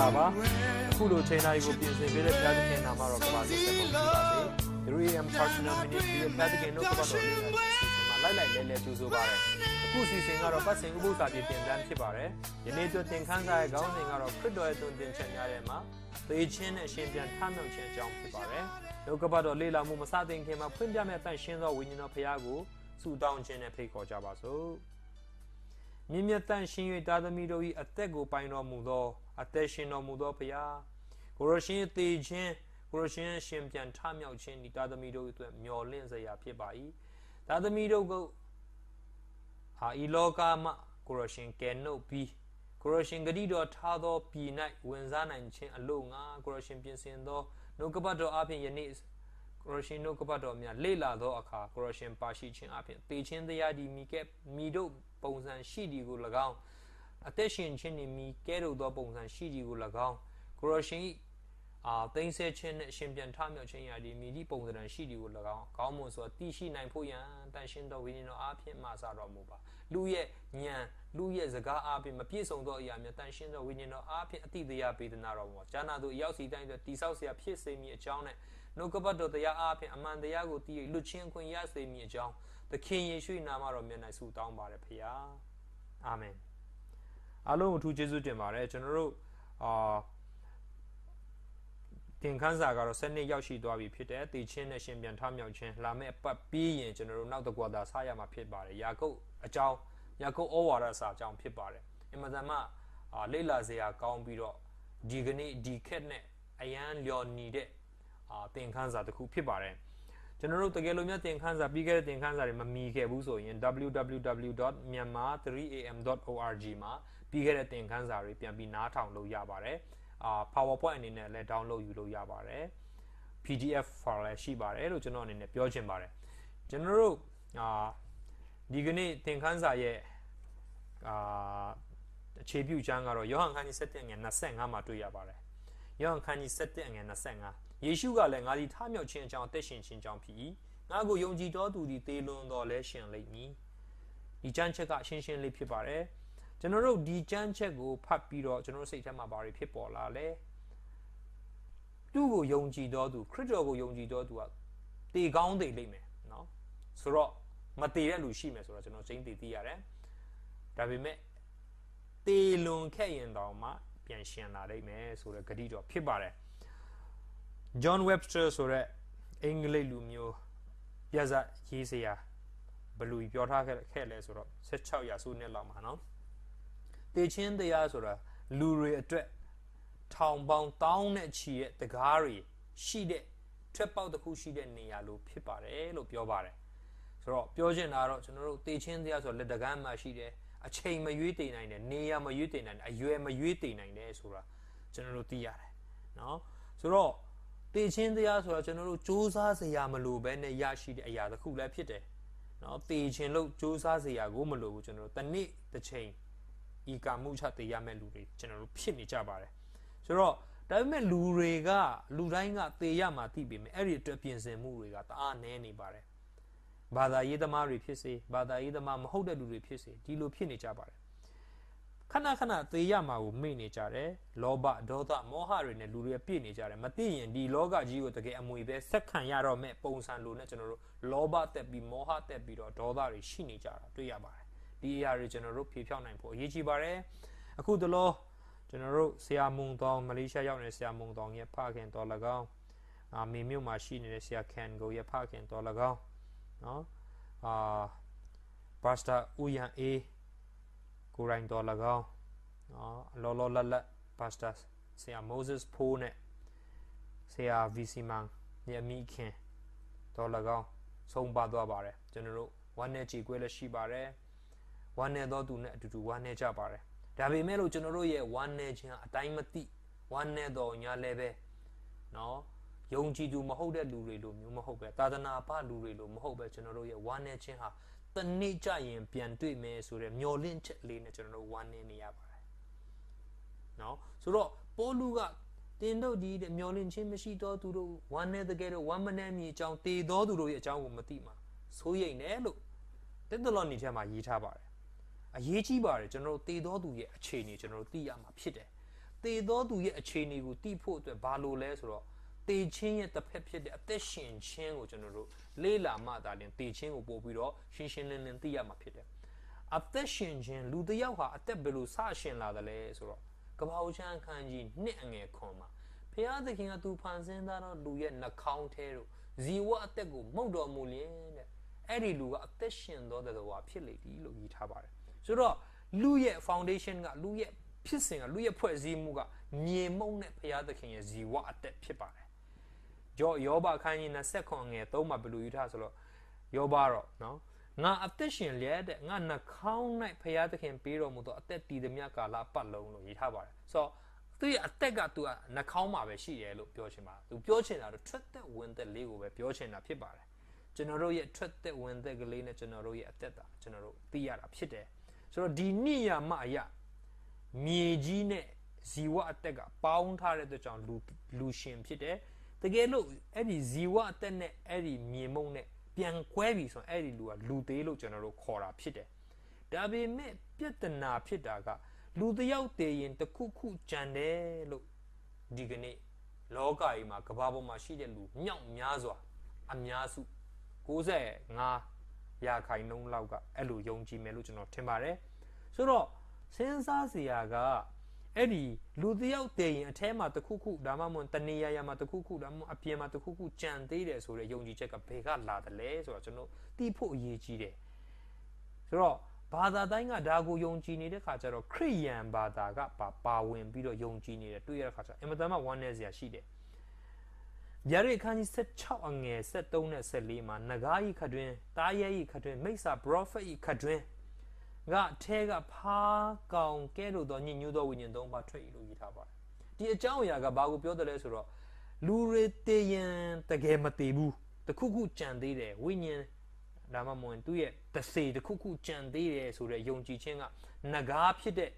လာပါအခုလိုချိန်တိုင်းကိုပြင်ဆင်ပေးတဲ့ဘုရားသခင်နာမတော်ကပါစေဆက်ကုန်ပါစေ 3am Personal Ministry ရဲ့ဘုရားသခင်တို့ကတော့လေးမှာလိုက်လဲလဲကြိုးဆိုပါရယ်အခုစီစဉ်ကတော့ပတ်စဉ်ဥပုသ္စာပြေတင်တန်းဖြစ်ပါတယ်ယနေ့အတွက်သင်ခန်းစာရဲ့ခေါင်းစဉ်ကတော့ခရစ်တော်ရဲ့သွန်သင်ချက်များထဲမှာသေခြင်းနဲ့ရှင်ပြန်ထမြောက်ခြင်းအကြောင်းဖြစ်ပါတယ်လောကပတ်တော်လေးလာမှုမစတင်ခင်မှာဖွင့်ပြမဲ့တန်ရှင်းသောဝိညာဉ်တော်ဘုရားကိုဆုတောင်းခြင်းနဲ့ဖိတ်ခေါ်ကြပါစို့မြင့်မြတ်တန်ရှင်း၍သားသမီးတို့၏အသက်ကိုပိုင်တော်မူသောအသက်ရှင်တော်မူသောဘုရားကိုရရှင်သေခြင်းကိုရရှင်ရှင်ပြန်ထမြောက်ခြင်းဒီသားသမီးတို့အတွက်မျှော်လင့်စရာဖြစ်ပါ၏သားသမီးတို့ကိုဤလောကမှာကိုရရှင်ကယ်နှုတ်ပြီးကိုရရှင်ဂတိတော်ထားသောပြည်၌ဝင်စားနိုင်ခြင်းအလို့ငါကိုရရှင်ပြင်ဆင်သောနှုတ်ကပတ်တော်အပြင်ယနေ့ကိုရရှင်နှုတ်ကပတ်တော်များလေ့လာသောအခါကိုရရှင်ပါရှိခြင်းအပြင်သေခြင်းတရားဒီမိတို့ပုံစံရှိဒီကို၎င်းအသက်ရှင်ခြင်းနှင့်မိကဲ့သို့သောပုံစံရှိဒီကို၎င်းကိုရရှင်သိမ်းဆဲခြင်းနဲ့ရှင်ပြန်ထမြောက်ခြင်းရာဒီမိဒီပုံစံရှိဒီကို၎င်းကောင်းမွန်စွာတည်ရှိနိုင်ဖို့ရန်တန်ရှင်းသောဝိညာဉ်တော်အားဖြင့်မှာစတော်မူပါလူရဲ့ဉာဏ်လူရဲ့စကားအားဖြင့်မပြည့်စုံသောအရာများတန်ရှင်းသောဝိညာဉ်တော်အားဖြင့်အတိတရားပေးသနာတော်မူပါဈာနာတို့ရောက်စီတိုင်းတိဆောက်เสียဖြစ်စေမည်အကြောင်းနဲ့နှုတ်ကပတ်တော်တရားအားဖြင့်အမှန်တရားကိုတည်လွတ်ချင်းခွင့်ရစေမည်အကြောင်းသခင်ယေရှုနာမတော်မြတ်၌ဆုတောင်းပါတယ်ဖေယားအာမင်အားလုံးအထူးကျေးဇူးတင်ပါတယ်ကျွန်တော်တို့သင်ခန်းစာကတော့7နှစ်ရောက်ရှိသွားပြီဖြစ်တယ်တည်ခြင်းနဲ့ရှင်ပြန်ထမြောက်ခြင်းလာမယ့်အပတ်ပြီးရင်ကျွန်တော်တို့နောက်တစ်ကွာသာစားရမှာဖြစ်ပါတယ်ယာကုပ်အကြောင်းယာကုပ်ဩဝါဒစာအကြောင်းဖြစ်ပါတယ်အမှန်တမ်းလေ့လာစရာကောင်းပြီးတော့ဒီကနေ့ဒီခက်နဲ့အရန်လျော်နေတဲ့သင်ခန်းစာတစ်ခုဖြစ်ပါတယ်ကျွန်တော်တို့တကယ်လို့များသင်ခန်းစာပြီးခဲ့တဲ့သင်ခန်းစာတွေမမီခဲ့ဘူးဆိုရင် www.myanmar3am.org မှာပြီးခဲ့တဲ့သင်ခန်းစာတွေပြန်ပြီးနားထောင်လို့ရပါတယ်PowerPoint အနေနဲ့လည်း download ယူလို့ရပါတယ် PDF file လည်းရှိပါတယ်လို့ကျွန်တော်အနေနဲ့ပြောချင်ပါတယ်ကျွန်တော်တို့ဒီကနေ့သင်ခန်းစာရဲ့အခြေပြုကျမ်းကတော့ယောဟန်ခန်းကြီး7ငယ်25မှာတွေ့ရပါတယ်ယောဟန်ခန်းကြီး7ငယ်25ယေရှုကလည်းငါသည်ထမြောက်ခြင်းအကြောင်းအသက်ရှင်ခြင်းအကြောင်းဖြစ်၏ငါကိုယုံကြည်တော်သူသည်သေလွန်တော်လဲရှင်လိမ့်မည်ဒီကျမ်းချက်ကရှင်းရှင်းလေးဖြစ်ပါတယ်ကျွန်တော်တို့ဒီကျမ်းချက်ကိုဖတ်ပြီးတော့ကျွန်တော်တို့စိတ်ထဲမှာဘာတွေဖြစ်ပေါ်လာလဲသူ့ကိုယုံကြည်တော်သူခရစ်တော်ကိုယုံကြည်တော်သူကတေကောင်းတေလိမ့်မယ်နော်ဆိုတော့မတေတဲ့လူရှိမယ်ဆိုတော့ကျွန်တော်စိမ့်တေသိရတယ်ဒါပေမဲ့တေလွန်ခဲ့ရင်တောင်မှပြန်ရှင်လာလိမ့်မယ်ဆိုတဲ့ဂတိတော်ဖြစ်ပါတယ် John Webster ဆိုတဲ့အင်္ဂလိပ်လူမျိုးပြဇာတ်ရေးစရာဘလူပြောထားခဲ့လဲဆိုတော့16ရာစုနှစ်လောက်မှာနော်တေချင်းတရားဆိုတာလူတွေအတွက်ထောင်ပေါင်းတောင်းနဲ့ချီတဲ့တကားတွေရှိတဲ့ထွက်ပေါက်တစ်ခုရှိတဲ့နေရာလို့ဖြစ်ပါတယ်လို့ပြောပါတယ်ဆိုတော့ပြောချင်တာတော့ကျွန်တော်တို့တေချင်းတရားဆိုလက်တကမ်းမှာရှိတယ်အချိန်မရွေးတည်နိုင်တယ်နေရာမရွေးတည်နိုင်တယ်အရွယ်မရွေးတည်နိုင်တယ်ဆိုတာကျွန်တော်တို့သိရတယ်နော်ဆိုတော့တေချင်းတရားဆိုတာကျွန်တော်တို့စူးစမ်းစရာမလိုဘဲနဲ့ရရှိတဲ့အရာတစ်ခုလည်းဖြစ်တယ်နော်တေချင်းလို့စူးစမ်းစရာကိုမလိုဘူးကျွန်တော်တို့တစ်နေ့တစ်ချိန်ဤကာမှုချတေရမဲ့လူတွေကျွန်တော်တို့ဖြစ်နေကြပါတယ်ဆိုတော့ဒါပေမဲ့လူတိုင်းကတေရမှာသိပြီမယ်အဲ့ဒီအတွက်ပြင်ဆင်မှုတွေကတအားနည်းနေပါတယ်ဘာသာရေးသမားတွေဖြစ်စေဘာသာရေးသမားမဟုတ်တဲ့လူတွေဖြစ်စေဒီလိုဖြစ်နေကြပါတယ်ခဏခဏသေရမှာကိုမေ့နေကြတယ်လောဘဒေါသမောဟတွေနဲ့လူတွေပြည့်နေကြတယ်မသိရင်ဒီလောကကြီးကိုတကယ်အမွေပဲဆက်ခံရတော့မဲ့ပုံစံလိုနဲ့ကျွန်တော်တို့လောဘတက်ပြီးမောဟတက်ပြီးတော့ဒေါသတွေရှိနေကြတာတွေ့ရပါတယ်ဒီအရာတွေကျွန်တော်တို့ဖြေဖြောင်းနိုင်ဖို့အရေးကြီးပါတယ်အခုတလောကျွန်တော်တို့ဆရာမုံတောင်မလေးရှားရောက်နေတဲ့ဆရာမုံတောင်ရဲ့ဖခင်တော်၎င်းမေမြို့မှာရှိနေတဲ့ဆရာခန်ကိုရဲ့ဖခင်တော်၎င်းနော်ပါစတာဦးရန်အေးကိုရိုင်းတော်၎င်းနော်လောလတ်ပါစတာဆရာမိုးဇက်ဖိုးနဲ့ဆရာဗီစီမန်ရဲ့အမိခင်တော်၎င်းဆုံးပါသွားပါတယ်ကျွန်တော်တို့ဝမ်းနဲ့ကြည်ကွဲလည်းရှိပါတယ်ဝမ်းနဲ့တော်သူနဲ့အတူတူဝမ်းနဲ့ကြပါတယ်ဒါပေမဲ့လို့ကျွန်တော်တို့ရဲ့ဝမ်းနဲ့ခြင်းအတိုင်းမသိဝမ်းနဲ့တော်ညာလည်းပဲနော်ယုံကြည်သူမဟုတ်တဲ့လူတွေလိုမျိုးမဟုတ်ပဲသာသနာ့ဘလူတွေလိုမဟုတ်ပဲကျွန်တော်တို့ရဲ့ဝမ်းနဲ့ခြင်းဟာတနေ့ကြရင်ပြန်တွေ့မယ်ဆိုတဲ့မျှော်လင့်ချက်လေးနဲ့ကျွန်တော်တို့ဝမ်းနဲ့နေရပါတယ်နော်ဆိုတော့ပေါလုကတင်တို့ဒီမျှော်လင့်ခြင်းမရှိတော့သူတို့ဝမ်းနဲ့တကယ်တော့ဝမ်းမနဲ့မြေအကြောင်းတည်တော်သူတို့ရဲ့အကြောင်းကိုမသိမှာစိုးရိမ်တယ်လို့တက်တလော့နေထဲမှာရေးထားပါတယ်အရေးကြီးပါတယ်ကျွန်တော်တို့တည်တော်သူရဲ့အခြေအနေကျွန်တော်တို့သိရမှာဖြစ်တယ်တေသောသူရဲ့အခြေအနေကိုတိဖို့အတွက်ဘာလို့လဲဆိုတော့တေချင်းရဲ့တစ်ဖက်ဖြစ်တဲ့အသက်ရှင်ခြင်းကိုကျွန်တော်တို့လေးလာမှသာလျှင်တေချင်းကိုပို့ပြီးတော့ရှင်းရှင်းလင်းလင်းသိရမှာဖြစ်တယ်အသက်ရှင်ခြင်းလူတစ်ယောက်ဟာအသက်ဘယ်လိုစရှင်လာတယ်လဲဆိုတော့ကပ္ပဦးချမ်းခန်းကြီးနှစ်အငယ်ခွန်မှာဖျားသခင်ကသူဖန်ဆင်းသားတော့လူရဲ့နှာခေါင်းထဲတို့ဇီဝအသက်ကိုမှုတ်တော်မူလျင်တဲ့အဲ့ဒီလူကအသက်ရှင်သောတဲ့တော်ဖြစ်လေသည်လို့ရေးထားပါတယ်ဆိုတော့လူရဲ့ foundation ကလူရဲ့ဖြစ်စဉ်ကလူရဲ့ဖွဲ့စည်းမှုကမြေမှုန့်နဲ့ဘုရားသခင်ရဲ့ဇီဝအသက်ဖြစ်ပါတယ်ယောဘခန်းကြီး29ငယ်3မှာဘယ်လိုယူထားဆိုတော့ယောဘတော့နော်ငါအသက်ရှင်လျက်တဲ့ငါနှာခေါင်း၌ဘုရားသခင်ပေးတော်မူသောအသက်တည်သည်မြတ်ကာလပတ်လုံးလို့ရေးထားပါတယ်ဆိုတော့သူရဲ့အသက်ကသူကနှာခေါင်းမှာပဲရှိတယ်လို့ပြောချင်ပါသူပြောချင်တာတော့ထွက်သက်ဝင်သက်လေးကိုပဲပြောချင်တာဖြစ်ပါတယ်ကျွန်တော်တို့ရဲ့ထွက်သက်ဝင်သက်ကလေးနဲ့ကျွန်တော်တို့ရဲ့အသက်တာကျွန်တော်တို့သိရတာဖြစ်တယ်ဆိုတော့ဒီနိယာမအရာမြေကြီးနဲ့ဇီဝအသက်ကပေါင်းထားတဲ့အတွက်ကြောင့်လူရှင်ဖြစ်တယ်တကယ်လို့အဲ့ဒီဇီဝအသက်နဲ့အဲ့ဒီမြေမုံနဲ့ပြန်ကွဲပြီဆိုရင်အဲ့ဒီလူကလူသေးလို့ကျွန်တော်တို့ခေါ်တာဖြစ်တယ်ဒါပေမဲ့ပြဿနာဖြစ်တာကလူတစ်ယောက်တည်ရင်တခုခုကြံတယ်လို့ဒီကနေ့လောကကြီးမှာကမ္ဘာပေါ်မှာရှိတဲ့လူမြောက်များစွာအများစု95%လောက်ကအဲ့လိုယုံကြည်မယ်လို့ကျွန်တော်ထင်ပါတယ်ဆိုတော့စဉ်းစားစရာကအဲ့ဒီလူတစ်ယောက်တည်ရင်အထဲမှာတခုခုဒါမှမဟုတ်တနေရာမှာတခုခုဒါမှမဟုတ်အပြင်မှာတခုခုကြံသေးတယ်ဆိုတဲ့ယုံကြည်ချက်ကဘယ်ကလာတယ်လဲဆိုတော့ကျွန်တော်သိဖို့အရေးကြီးတယ်ဆိုတော့ဘာသာတိုင်းကဒါကိုယုံကြည်နေတဲ့ခါကျတော့ခရစ်ယာန်ဘာသာကပါဝင်ပြီးတော့ယုံကြည်နေတယ်တွေ့ရတဲ့ခါကျအင်မတန်မှဝမ်းနည်းစရာရှိတယ်ဗျာဒိတ်ခန်းကြီး16အငယ်73နဲ့14မှာနဂါးဤခတွင်တားရဲဤခတွင်မိစ္ဆာ prophet ဤခတွင်ကထဲကဖားကောင်ကဲလို့တော့ညညူသောဝိညာဉ်သုံးပါးထွက်ဤလို့ရေးထားပါတယ်ဒီအကြောင်းအရာကဘာကိုပြောတယ်လဲဆိုတော့လူတွေတည်ရင်တကယ်မတည်ဘူးတခုခုကြံသေးတယ်ဝိညာဉ်ဒါမှမဟုတ်သူ့ရဲ့တစေတခုခုကြံသေးတယ်ဆိုတဲ့ယုံကြည်ခြင်းကနဂါးဖြစ်တဲ့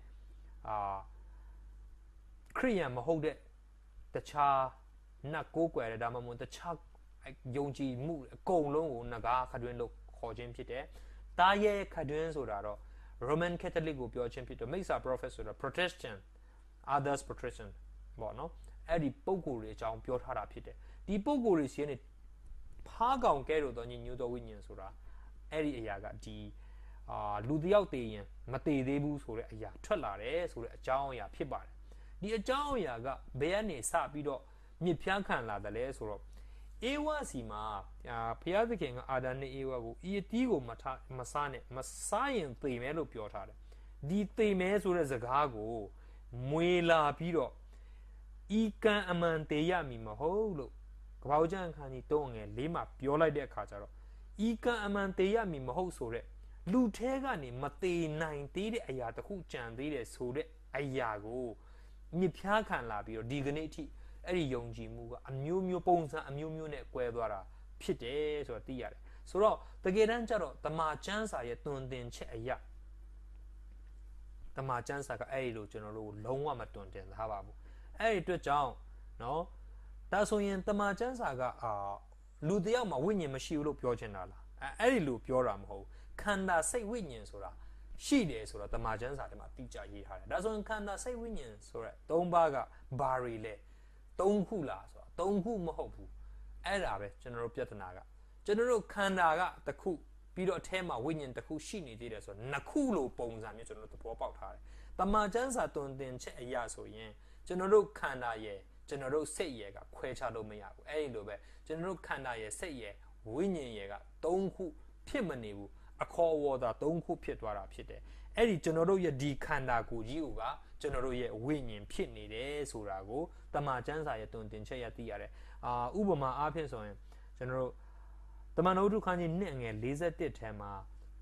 ခရိယန်မဟုတ်တဲ့တခြားနတ်ကိုးကွယ်တဲ့ဒါမှမဟုတ်တခြားယုံကြည်မှုအကုန်လုံးကိုနဂါးခတွင်လို့ခေါ်ခြင်းဖြစ်တယ်တားရဲခတွင်ဆိုတာတော့ Roman Catholic ကိုပြောခြင်းဖြစ်တယ်မိစ္ဆာ prophet ဆိုတာ Protestant others Protestant ပေါ့နော်အဲ့ဒီပုံကိုယ်တွေအကြောင်းပြောထားတာဖြစ်တယ်ဒီပုံကိုယ်တွေစီကနေဖားကောင်ကဲလို့တော့ညညူသောဝိညာဉ်ဆိုတာအဲ့ဒီအရာကဒီလူတစ်ယောက်တည်ရင်မတည်သေးဘူးဆိုတဲ့အရာထွက်လာတယ်ဆိုတဲ့အကြောင်းအရာဖြစ်ပါတယ်ဒီအကြောင်းအရာကဘယ်ကနေစပြီးတော့မြစ်ဖျားခံလာတယ်လဲဆိုတော့အေဝါစီမှာဘုရားသခင်ကအာဒံနဲ့အေဝါကိုဤအတီးကိုမစားနဲ့မစားရင်သေမယ်လို့ပြောထားတယ်ဒီသေမယ်ဆိုတဲ့စကားကိုမွေလာပြီးတော့ဤကံအမှန်တေရမည်မဟုတ်လို့ကပ္ပဦးကျမ်းခန်းကြီး3ငယ်4မှာပြောလိုက်တဲ့အခါကျတော့ဤကံအမှန်တေရမည်မဟုတ်ဆိုတဲ့လူထဲကနေမသေးနိုင်သေးတဲ့အရာတစ်ခုကြံသေးတယ်ဆိုတဲ့အရာကိုမြစ်ဖျားခံလာပြီးတော့ဒီကနေ့အထိအဲ့ဒီယုံကြည်မှုကအမျိုးမျိုးပုံစံအမျိုးမျိုးနဲ့ကွဲသွားတာဖြစ်တယ်ဆိုတော့သိရတယ်ဆိုတော့တကယ်တမ်းကျတော့တမန်ကျမ်းစာရဲ့တွင်တင်ချက်အရာတမန်ကျမ်းစာကအဲ့ဒီလိုကျွန်တော်တို့လုံးဝမတွင်တင်ထားပါဘူးအဲ့ဒီအတွက်ကြောင့်နော်ဒါဆိုရင်တမန်ကျမ်းစာကလူတစ်ယောက်မှာဝိညာဉ်မရှိဘူးလို့ပြောချင်တာလားအဲ့ဒီလိုပြောတာမဟုတ်ခန္ဓာစိတ်ဝိညာဉ်ဆိုတာရှိတယ်ဆိုတော့တမန်ကျမ်းစာထဲမှာတိကျရေးထားတယ်ဒါဆိုရင်ခန္ဓာစိတ်ဝိညာဉ်ဆိုတဲ့၃ပါးကဘာတွေလဲ၃ခုလားဆိုတော့၃ခုမဟုတ်ဘူးအဲ့ဒါပဲကျွန်တော်တို့ပြဿနာကကျွန်တော်တို့ခန္ဓာကတစ်ခုပြီးတော့အထဲမှာဝိညာဉ်တစ်ခုရှိနေသေးတယ်ဆိုတော့နှစ်ခုလိုပုံစံမျိုးကျွန်တော်တို့သဘောပေါက်ထားတယ်တမန်ကျမ်းစာတွင်တင်ချက်အရာဆိုရင်ကျွန်တော်တို့ခန္ဓာရဲ့ကျွန်တော်တို့စိတ်ရဲ့ကခွဲခြားလို့မရဘူးအဲ့ဒီလိုပဲကျွန်တော်တို့ခန္ဓာရဲ့စိတ်ရဲ့ဝိညာဉ်ရဲ့က၃ခုဖြစ်မနေဘူးအခေါ်အဝေါ်သာ၃ခုဖြစ်သွားတာဖြစ်တယ်အဲ့ဒီကျွန်တော်တို့ရဲ့ဒီခန္ဓာကိုယ်ကြီးကကျွန်တော်တို့ရဲ့ဝိညာဉ်ဖြစ်နေတယ်ဆိုတာကိုတမန်ကျမ်းစာရဲ့တွင်တင်ချက်ရသိရတယ်ဥပမာအားဖြင့်ဆိုရင်ကျွန်တော်တို့တမန်တော်တို့ခန်းကြီး2ငယ်41ထဲမှာ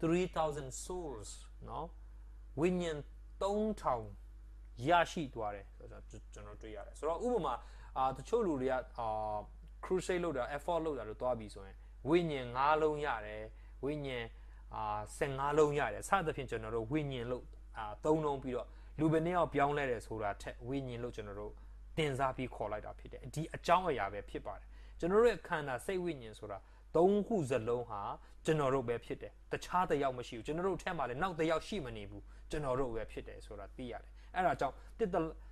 3000 souls နော်ဝိညာဉ်3000ရရှိသွားတယ်ဆိုတော့ကျွန်တော်တွေ့ရတယ်ဆိုတော့ဥပမာတချို့လူတွေကcrusade လုပ်တာ effort လုပ်တာလို့တွားပြီးဆိုရင်ဝိညာဉ်5လုံးရတယ်ဝိညာဉ်15လုံးရတယ်စသဖြင့်ကျွန်တော်တို့ဝိညာဉ်လို့3လုံးပြီးတော့လူဘယ်နှစ်ယောက်ပြောင်းလဲတယ်ဆိုတာထက်ဝိညာဉ်လို့ကျွန်တော်တို့တင်စားပြီးခေါ်လိုက်တာဖြစ်တယ်ဒီအကြောင်းအရာပဲဖြစ်ပါတယ်ကျွန်တော်တို့ရဲ့ခန္ဓာစိတ်ဝိညာဉ်ဆိုတာ3ခုစလုံးဟာကျွန်တော်တို့ပဲဖြစ်တယ်တခြားတစ်ယောက်မရှိဘူးကျွန်တော်တို့ထဲမှာလည်းနောက်တစ်ယောက်ရှိမနေဘူးကျွန်တော်တို့ပဲဖြစ်တယ်ဆိုတာသိရတယ်အဲ့ဒါကြောင့်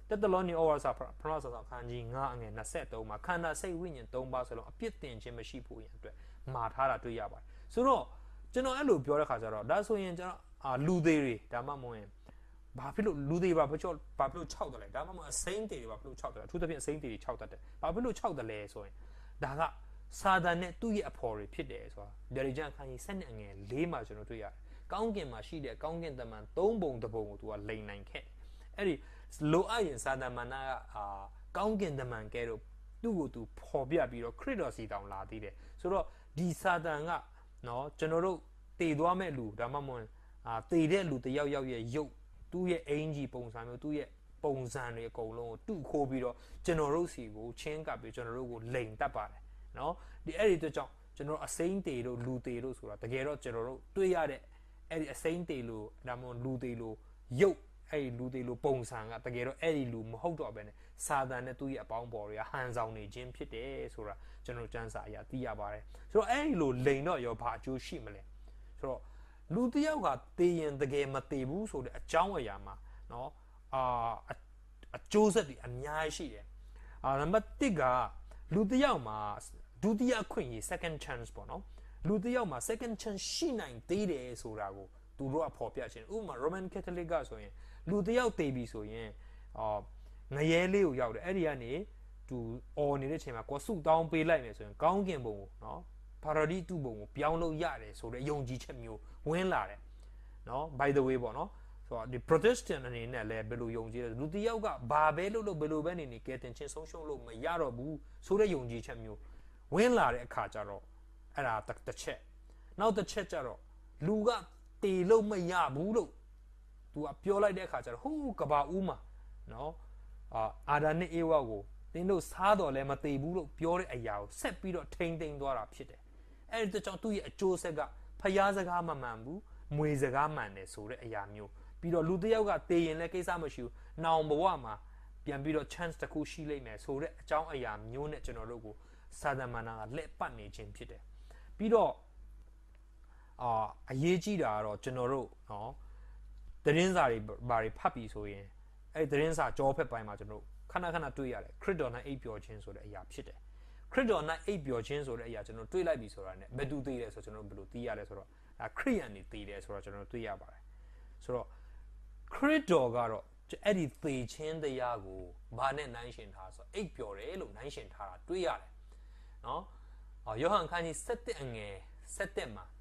တက်တလောနီဩဝါစာဖရဆာခန်းကြီး9အငယ်23မှာခန္ဓာစိတ်ဝိညာဉ်3ပါးစလုံးအပြစ်တင်ခြင်းမရှိဖို့ရန်အတွက်မှာထားတာတွေ့ရပါတယ်ဆိုတော့ကျွန်တော်အဲ့လိုပြောတဲ့ခါကျတော့ဒါဆိုရင်ကျွန်တော်လူသေးတွေဒါမှမဟုတ်ရင်ဘာဖြစ်လို့လူသေးဘာဖြစ်လို့6တယ်လဲဒါမှမဟုတ်အစိမ့်သေးတွေဘာဖြစ်လို့6တယ်လဲအထူးသဖြင့်အစိမ့်သေးတွေ6တတ်တယ်ဘာဖြစ်လို့6တယ်လဲဆိုရင်ဒါကစာတန်နဲ့သူ့ရဲ့အဖော်တွေဖြစ်တယ်ဆိုတာဗျာဒိကျန်ခန်းကြီး7အငယ်4မှာကျွန်တော်တွေ့ရတယ်ကောင်းကင်မှာရှိတဲ့ကောင်းကင်တမန်3ပုံတစ်ပုံကိုသူကလိန်နိုင်ခဲ့အဲ့ဒီလိုအပ်ရင်စာတန်မနာကကောင်းကင်တမန်ကဲတော့သူ့ကိုသူပေါ်ပြပြီးတော့ခရစ်တော်စီတောင်လာသေးတယ်ဆိုတော့ဒီစာတန်ကနော်ကျွန်တော်တို့တည်သွားမဲ့လူဒါမှမဟုတ်တည်တဲ့လူတယောက်ရဲ့ရုပ်သူ့ရဲ့အင်ဂျီပုံစံမျိုးသူ့ရဲ့ပုံစံတွေအကုန်လုံးကိုတုခိုးပြီးတော့ကျွန်တော်တို့စီကိုချင်းကပ်ပြီးကျွန်တော်တို့ကိုလိန်တတ်ပါတယ်နော်ဒီအဲ့ဒီအတွက်ကြောင့်ကျွန်တော်အစိမ့်တေတို့လူတေတို့ဆိုတာတကယ်တော့ကျွန်တော်တို့တွေ့ရတဲ့အဲ့ဒီအစိမ့်တေလို့ဒါမှမဟုတ်လူတေလို့ရုပ်အဲ့ဒီလူတေလို့ပုံစံကတကယ်တော့အဲ့ဒီလူမဟုတ်တော့ဘဲနဲ့စာတန်နဲ့သူ့ရဲ့အပေါင်းပေါ်တွေကဟန်ဆောင်နေခြင်းဖြစ်တယ်ဆိုတာကျွန်တော်ကျမ်းစာအရာသိရပါတယ်ဆိုတော့အဲ့ဒီလိုလိန်တော့ရောဘာအကျိုးရှိမလဲဆိုတော့လူတယောက်ကတေးရင်တကယ်မတေးဘူးဆိုတဲ့အကြောင်းအရာမှာနော်အကျိုးဆက်တွေအများကြီးရှိတယ်နံပါတ်1ကလူတယောက်မှာဒုတိယအခွင့်အရေး second chance ပေါ့နော်လူတယောက်မှာ second chance ရှိနိုင်သေးတယ်ဆိုတာကိုသူတို့ကဖော်ပြခြင်းဥပမာ Roman Catholic ကဆိုရင်လူတယောက်တေးပြီဆိုရင်ငရဲလေးကိုရောက်တယ်အဲ့ဒီကနေသူအော်နေတဲ့ချိန်မှာကိုဆုတောင်းပေးလိုက်မယ်ဆိုရင်ကောင်းကင်ဘုံကိုနော်ပါရာဒီတုဘုံကိုပြောင်းလို့ရတယ်ဆိုတဲ့ယုံကြည်ချက်မျိုးဝင်လာတယ်နော် by the way ပေါ့နော်ဆိုတော့ဒီ Protestant အနေနဲ့လည်းဘယ်လိုယုံကြည်လဲလူတယောက်ကဘာပဲလုပ်ဘယ်လိုပဲနေကဲတင်ချင်းဆုံးရှုံးလို့မရတော့ဘူးဆိုတဲ့ယုံကြည်ချက်မျိုးဝင်လာတဲ့အခါကျတော့အဲ့ဒါတစ်ချက်နောက်တစ်ချက်ကျတော့လူကတေလို့မရဘူးလို့သူကပြောလိုက်တဲ့အခါကျတော့ဟိုးကဘာဦးမှာနော်အာဒါနဲ့အေဝါကိုတင်းတို့စားတော်လဲမတေဘူးလို့ပြောတဲ့အရာကိုဆက်ပြီးတော့ထိမ့်သိမ်းသွားတာဖြစ်တယ်အဲ့ဒီကြောင့်သူ့ရဲ့အကျိုးဆက်ကဖျားစကားမမှန်ဘူးမွေစကားမှန်တယ်ဆိုတဲ့အရာမျိုးပြီးတော့လူတစ်ယောက်ကတေရင်လည်းကိစ္စမရှိဘူးနောင်ဘဝမှာပြန်ပြီးတော့ chance တစ်ခုရှိလိမ့်မယ်ဆိုတဲ့အကြောင်းအရာမျိုးနဲ့ကျွန်တော်တို့ကိုစာတမန်နာကလက်ပတ်နေခြင်းဖြစ်တယ်ပြီးတော့အရေးကြီးတာကတော့ကျွန်တော်တို့နော်သတင်းစာတွေဘာတွေဖတ်ပြီးဆိုရင်အဲ့သတင်းစာကြောဖက်ပိုင်းမှာကျွန်တော်တို့ခဏတွေ့ရတယ်ခရစ်တော်နဲ့အိပ်ပျော်ခြင်းဆိုတဲ့အရာဖြစ်တယ်ခရစ်တော်နဲ့အိပ်ပျော်ခြင်းဆိုတဲ့အရာကျွန်တော်တွေ့လိုက်ပြီဆိုတာ ਨੇ ဘယ်သူသိလဲဆိုတော့ကျွန်တော်ဘယ်လိုသိရလဲဆိုတော့ဒါခရစ်ယာန်တွေသိတယ်ဆိုတော့ကျွန်တော်တွေ့ရပါတယ်ဆိုတော့ခရစ်တော်ကတော့အဲ့ဒီသေခြင်းတရားကိုဘာနဲ့နှိုင်းယှဉ်ထားဆိုအိပ်ပျော်တယ်လို့နှိုင်းယှဉ်ထားတာတွေ့ရတယ်နော်ယောဟန်ခန်းကြီး7အငယ်7မှာ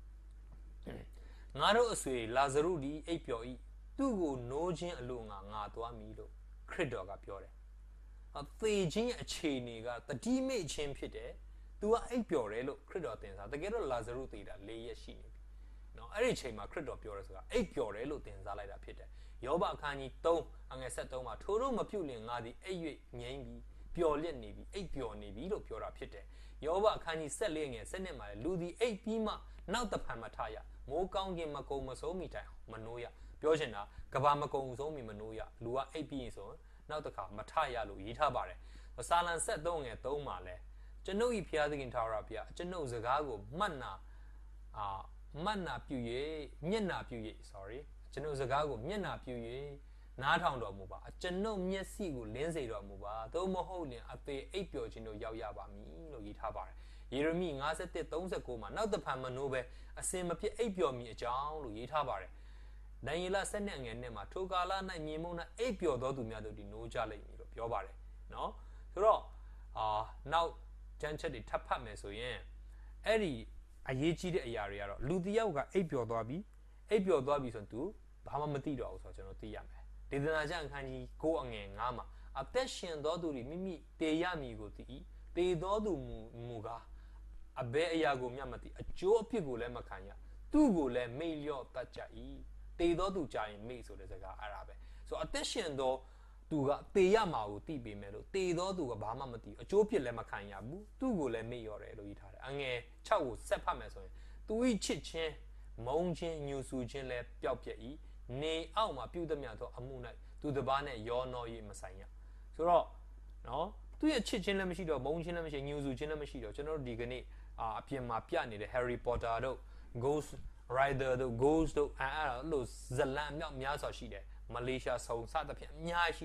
ငါတို့အဆွေလာဇရုဒီအိပ်ပျော်ဤသူ့ကိုနိုးခြင်းအလို့ငါသွားမည်လို့ခရစ်တော်ကပြောတယ်သေခြင်းရဲ့အခြေအနေကတတိမိတ်ခြင်းဖြစ်တယ်သူကအိပ်ပျော်တယ်လို့ခရစ်တော်သင်စားတကယ်တော့လာဇရုသေတာ4ရက်ရှိနေပြီနော်အဲ့ဒီအချိန်မှာခရစ်တော်ပြောရဲဆိုတာအိပ်ပျော်တယ်လို့သင်စားလိုက်တာဖြစ်တယ်ယောဘအခန်းကြီး3အငယ်73မှာထိုတို့မပြုလင်ငါသည်အိပ်၍ငြိမ်းပြီးပျော်လျက်နေပြီအိပ်ပျော်နေပြီလို့ပြောတာဖြစ်တယ်ယောဘအခန်းကြီး14ငယ်7မှာလည်းလူသည်အိပ်ပြီးမှနောက်တဖန်မထရမိုးကောင်းကင်မကုံမဆုံးမီတိုင်မနိုးရပြောချင်တာကဘာမကုံဆုံးမီမနိုးရလူကအိပ်ပြီးဆိုရင်နောက်တစ်ခါမထရလို့ရေးထားပါတယ်စာလံ73ငယ်3မှာလည်းကျွန်ုပ်ဤဖျားသခင်ထာဝရဘုရားကျွန်ုပ်စကားကိုမှတ်နာပြု၍မျက်နာပြု၍ကျွန်ုပ်စကားကိုမျက်နာပြု၍နားထောင်တော်မူပါကျွန်ုပ်မျက်စိကိုလင်းစေတော်မူပါသို့မဟုတ်ရင်အသေးအိပ်ပျော်ခြင်းတို့ရောက်ရပါမည်လို့ရေးထားပါတယ်ယေရမိ51:39မှာနောက်တဖန်မနိုးပဲအစင်မပြတ်အိပ်ပျော်မည်အကြောင်းလို့ရေးထားပါတယ်ဒံယေလ7ငယ်နဲ့မှာထိုကာလ၌မြေမုံ၌အိပ်ပျော်သောသူများတို့ဒီနိုးကြလိမ့်မည်လို့ပြောပါတယ်နော်ဆိုတော့နောက်ကျမ်းချက်တွေထပ်ဖတ်မယ်ဆိုရင်အဲ့ဒီအရေးကြီးတဲ့အရာတွေကတော့လူတစ်ယောက်ကအိပ်ပျော်သွားပြီဆိုရင်သူဘာမှမသိတော့ဘူးဆိုတော့ကျွန်တော်သိရမယ်ဒေသနာကျမ်းအခန်းကြီး9အငယ်9မှာအသက်ရှင်သောသူတွေမိမိတေရမည်ကိုသိ၏တေသောသူမူကားအဘယ်အရာကိုမျှမသိအကျိုးအဖြစ်ကိုလည်းမခံရသူ့ကိုလည်းမိတ်လျော့တတ်ကြ၏တေသောသူကြရင်မိတ်ဆိုတဲ့စကားအဲ့ဒါပဲဆိုတော့အသက်ရှင်သောသူကတေရမှာကိုသိပေမဲ့လို့တေသောသူကဘာမှမသိအကျိုးဖြစ်လည်းမခံရဘူးသူ့ကိုလည်းမိတ်လျော့တယ်လို့ရေးထားတယ်အငယ်6ကိုဆက်ဖတ်မယ်ဆိုရင်သူ၏ချစ်ခြင်းမုန်းခြင်းညှူဆူခြင်းလည်းပျောက်ပြက်၏နေအောက်မှာပြုသမျှသောအမှု၌သူတစ်ပါးနဲ့ရောနှော၍မဆိုင်ရဆိုတော့နော်သူရဲ့ချစ်ခြင်းလည်းမရှိတော့မုန်းခြင်းလည်းမရှိညှူဆူခြင်းလည်းမရှိတော့ကျွန်တော်တို့ဒီကနေ့အပြင်မှာပြနေတဲ့ Harry Potter တို့ Ghost Rider တို့ Ghost တို့အဲ့လိုဇလံမြောက်များစွာရှိတယ်မလေးရှားဆုံစသဖြင့်အများကြီးရှိတယ်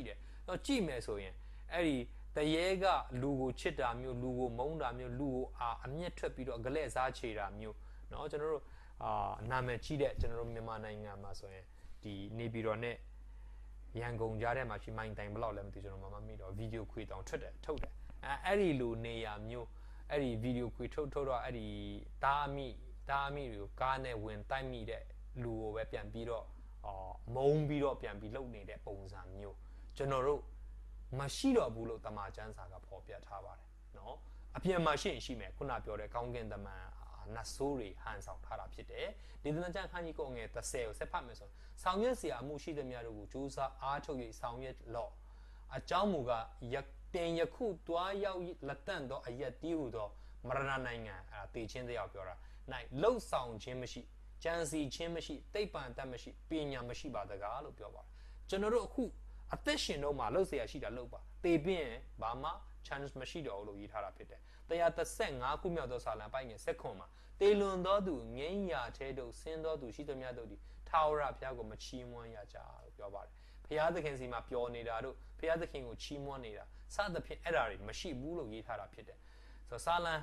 တော့ကြည့်မယ်ဆိုရင်အဲ့ဒီတရေကလူကိုချစ်တာမျိုးလူကိုမုန်းတာမျိုးလူကိုအမျက်ထွက်ပြီးတော့ဂလက်စားချေတာမျိုးเนาะကျွန်တော်တို့နာမည်ကြီးတဲ့ကျွန်တော်တို့မြန်မာနိုင်ငံမှာဆိုရင်ဒီနေပြည်တော်နဲ့ရန်ကုန်ကြားထဲမှာရှိမိုင်းတိုင်ဘလောက်လဲမသိကျွန်တော်မမိတော့ဗီဒီယိုခွေတောင်ထုတ်တယ်အဲ့ဒီလိုနေရာမျိုးအဲ့ဒီဗီဒီယိုခွေထုတ်တော့အဲ့ဒီတားမိတွေကိုကားနဲ့ဝင်တိုက်မိတဲ့လူကိုပဲပြန်ပြီးတော့မုန်းပြီးတော့ပြန်ပြီးလုပ်နေတဲ့ပုံစံမျိုးကျွန်တော်တို့မရှိတော့ဘူးလို့တမန်ကျမ်းစာကဖော်ပြထားပါတယ်เนาะအပြင်မှာရှိမယ်ခုနပြောတဲ့ကောင်းကင်တမန်နတ်ဆိုးတွေဟန်ဆောင်ထားတာဖြစ်တယ်ဒီသင်္ကြန်ခန်းကြီးကိုငယ်30ကိုဆက်ဖတ်မယ်ဆိုဆောင်ရွက်စရာအမှုရှိသမျှတို့ကိုစူးစမ်းအားထုတ်၍ဆောင်ရွက်လော့အကြောင်းမူကားယခုတွားရောက်လက်တန့်သောအယက်တီးဟုသောမရဏနိုင်ငံတေချင်းတယောက်ပြောတာ၌လှုပ်ဆောင်ခြင်းမရှိကြံစီခြင်းမရှိတိတ်ပံတတ်မရှိပညာမရှိပါတကားလို့ပြောပါတယ်ကျွန်တော်တို့အခုအသက်ရှင်တော့မှလှုပ်เสียရှိတာလှုပ်ပါတေပြင်းဘာမှ chance မရှိတော့ဘူးလို့ရေးထားတာဖြစ်တယ်135ခုမြောက်သောစာလံပိုင်းငယ်ဆက်ခွန်မှာတေလွန်သောသူငိမ့်ရာထဲသို့ဆင်းသောသူရှိသမျှတို့သည်ထာဝရဘုရားကိုမချီးမွမ်းရကြလို့ပြောပါတယ်ဘုရားသခင်စီမှာပျော်နေတာတို့ဘုရားသခင်ကိုချီးမွမ်းနေတာစသဖြင့်အဲ့ဒါတွေမရှိဘူးလို့ရေးထားတာဖြစ်တယ်ဆိုတော့စာလံ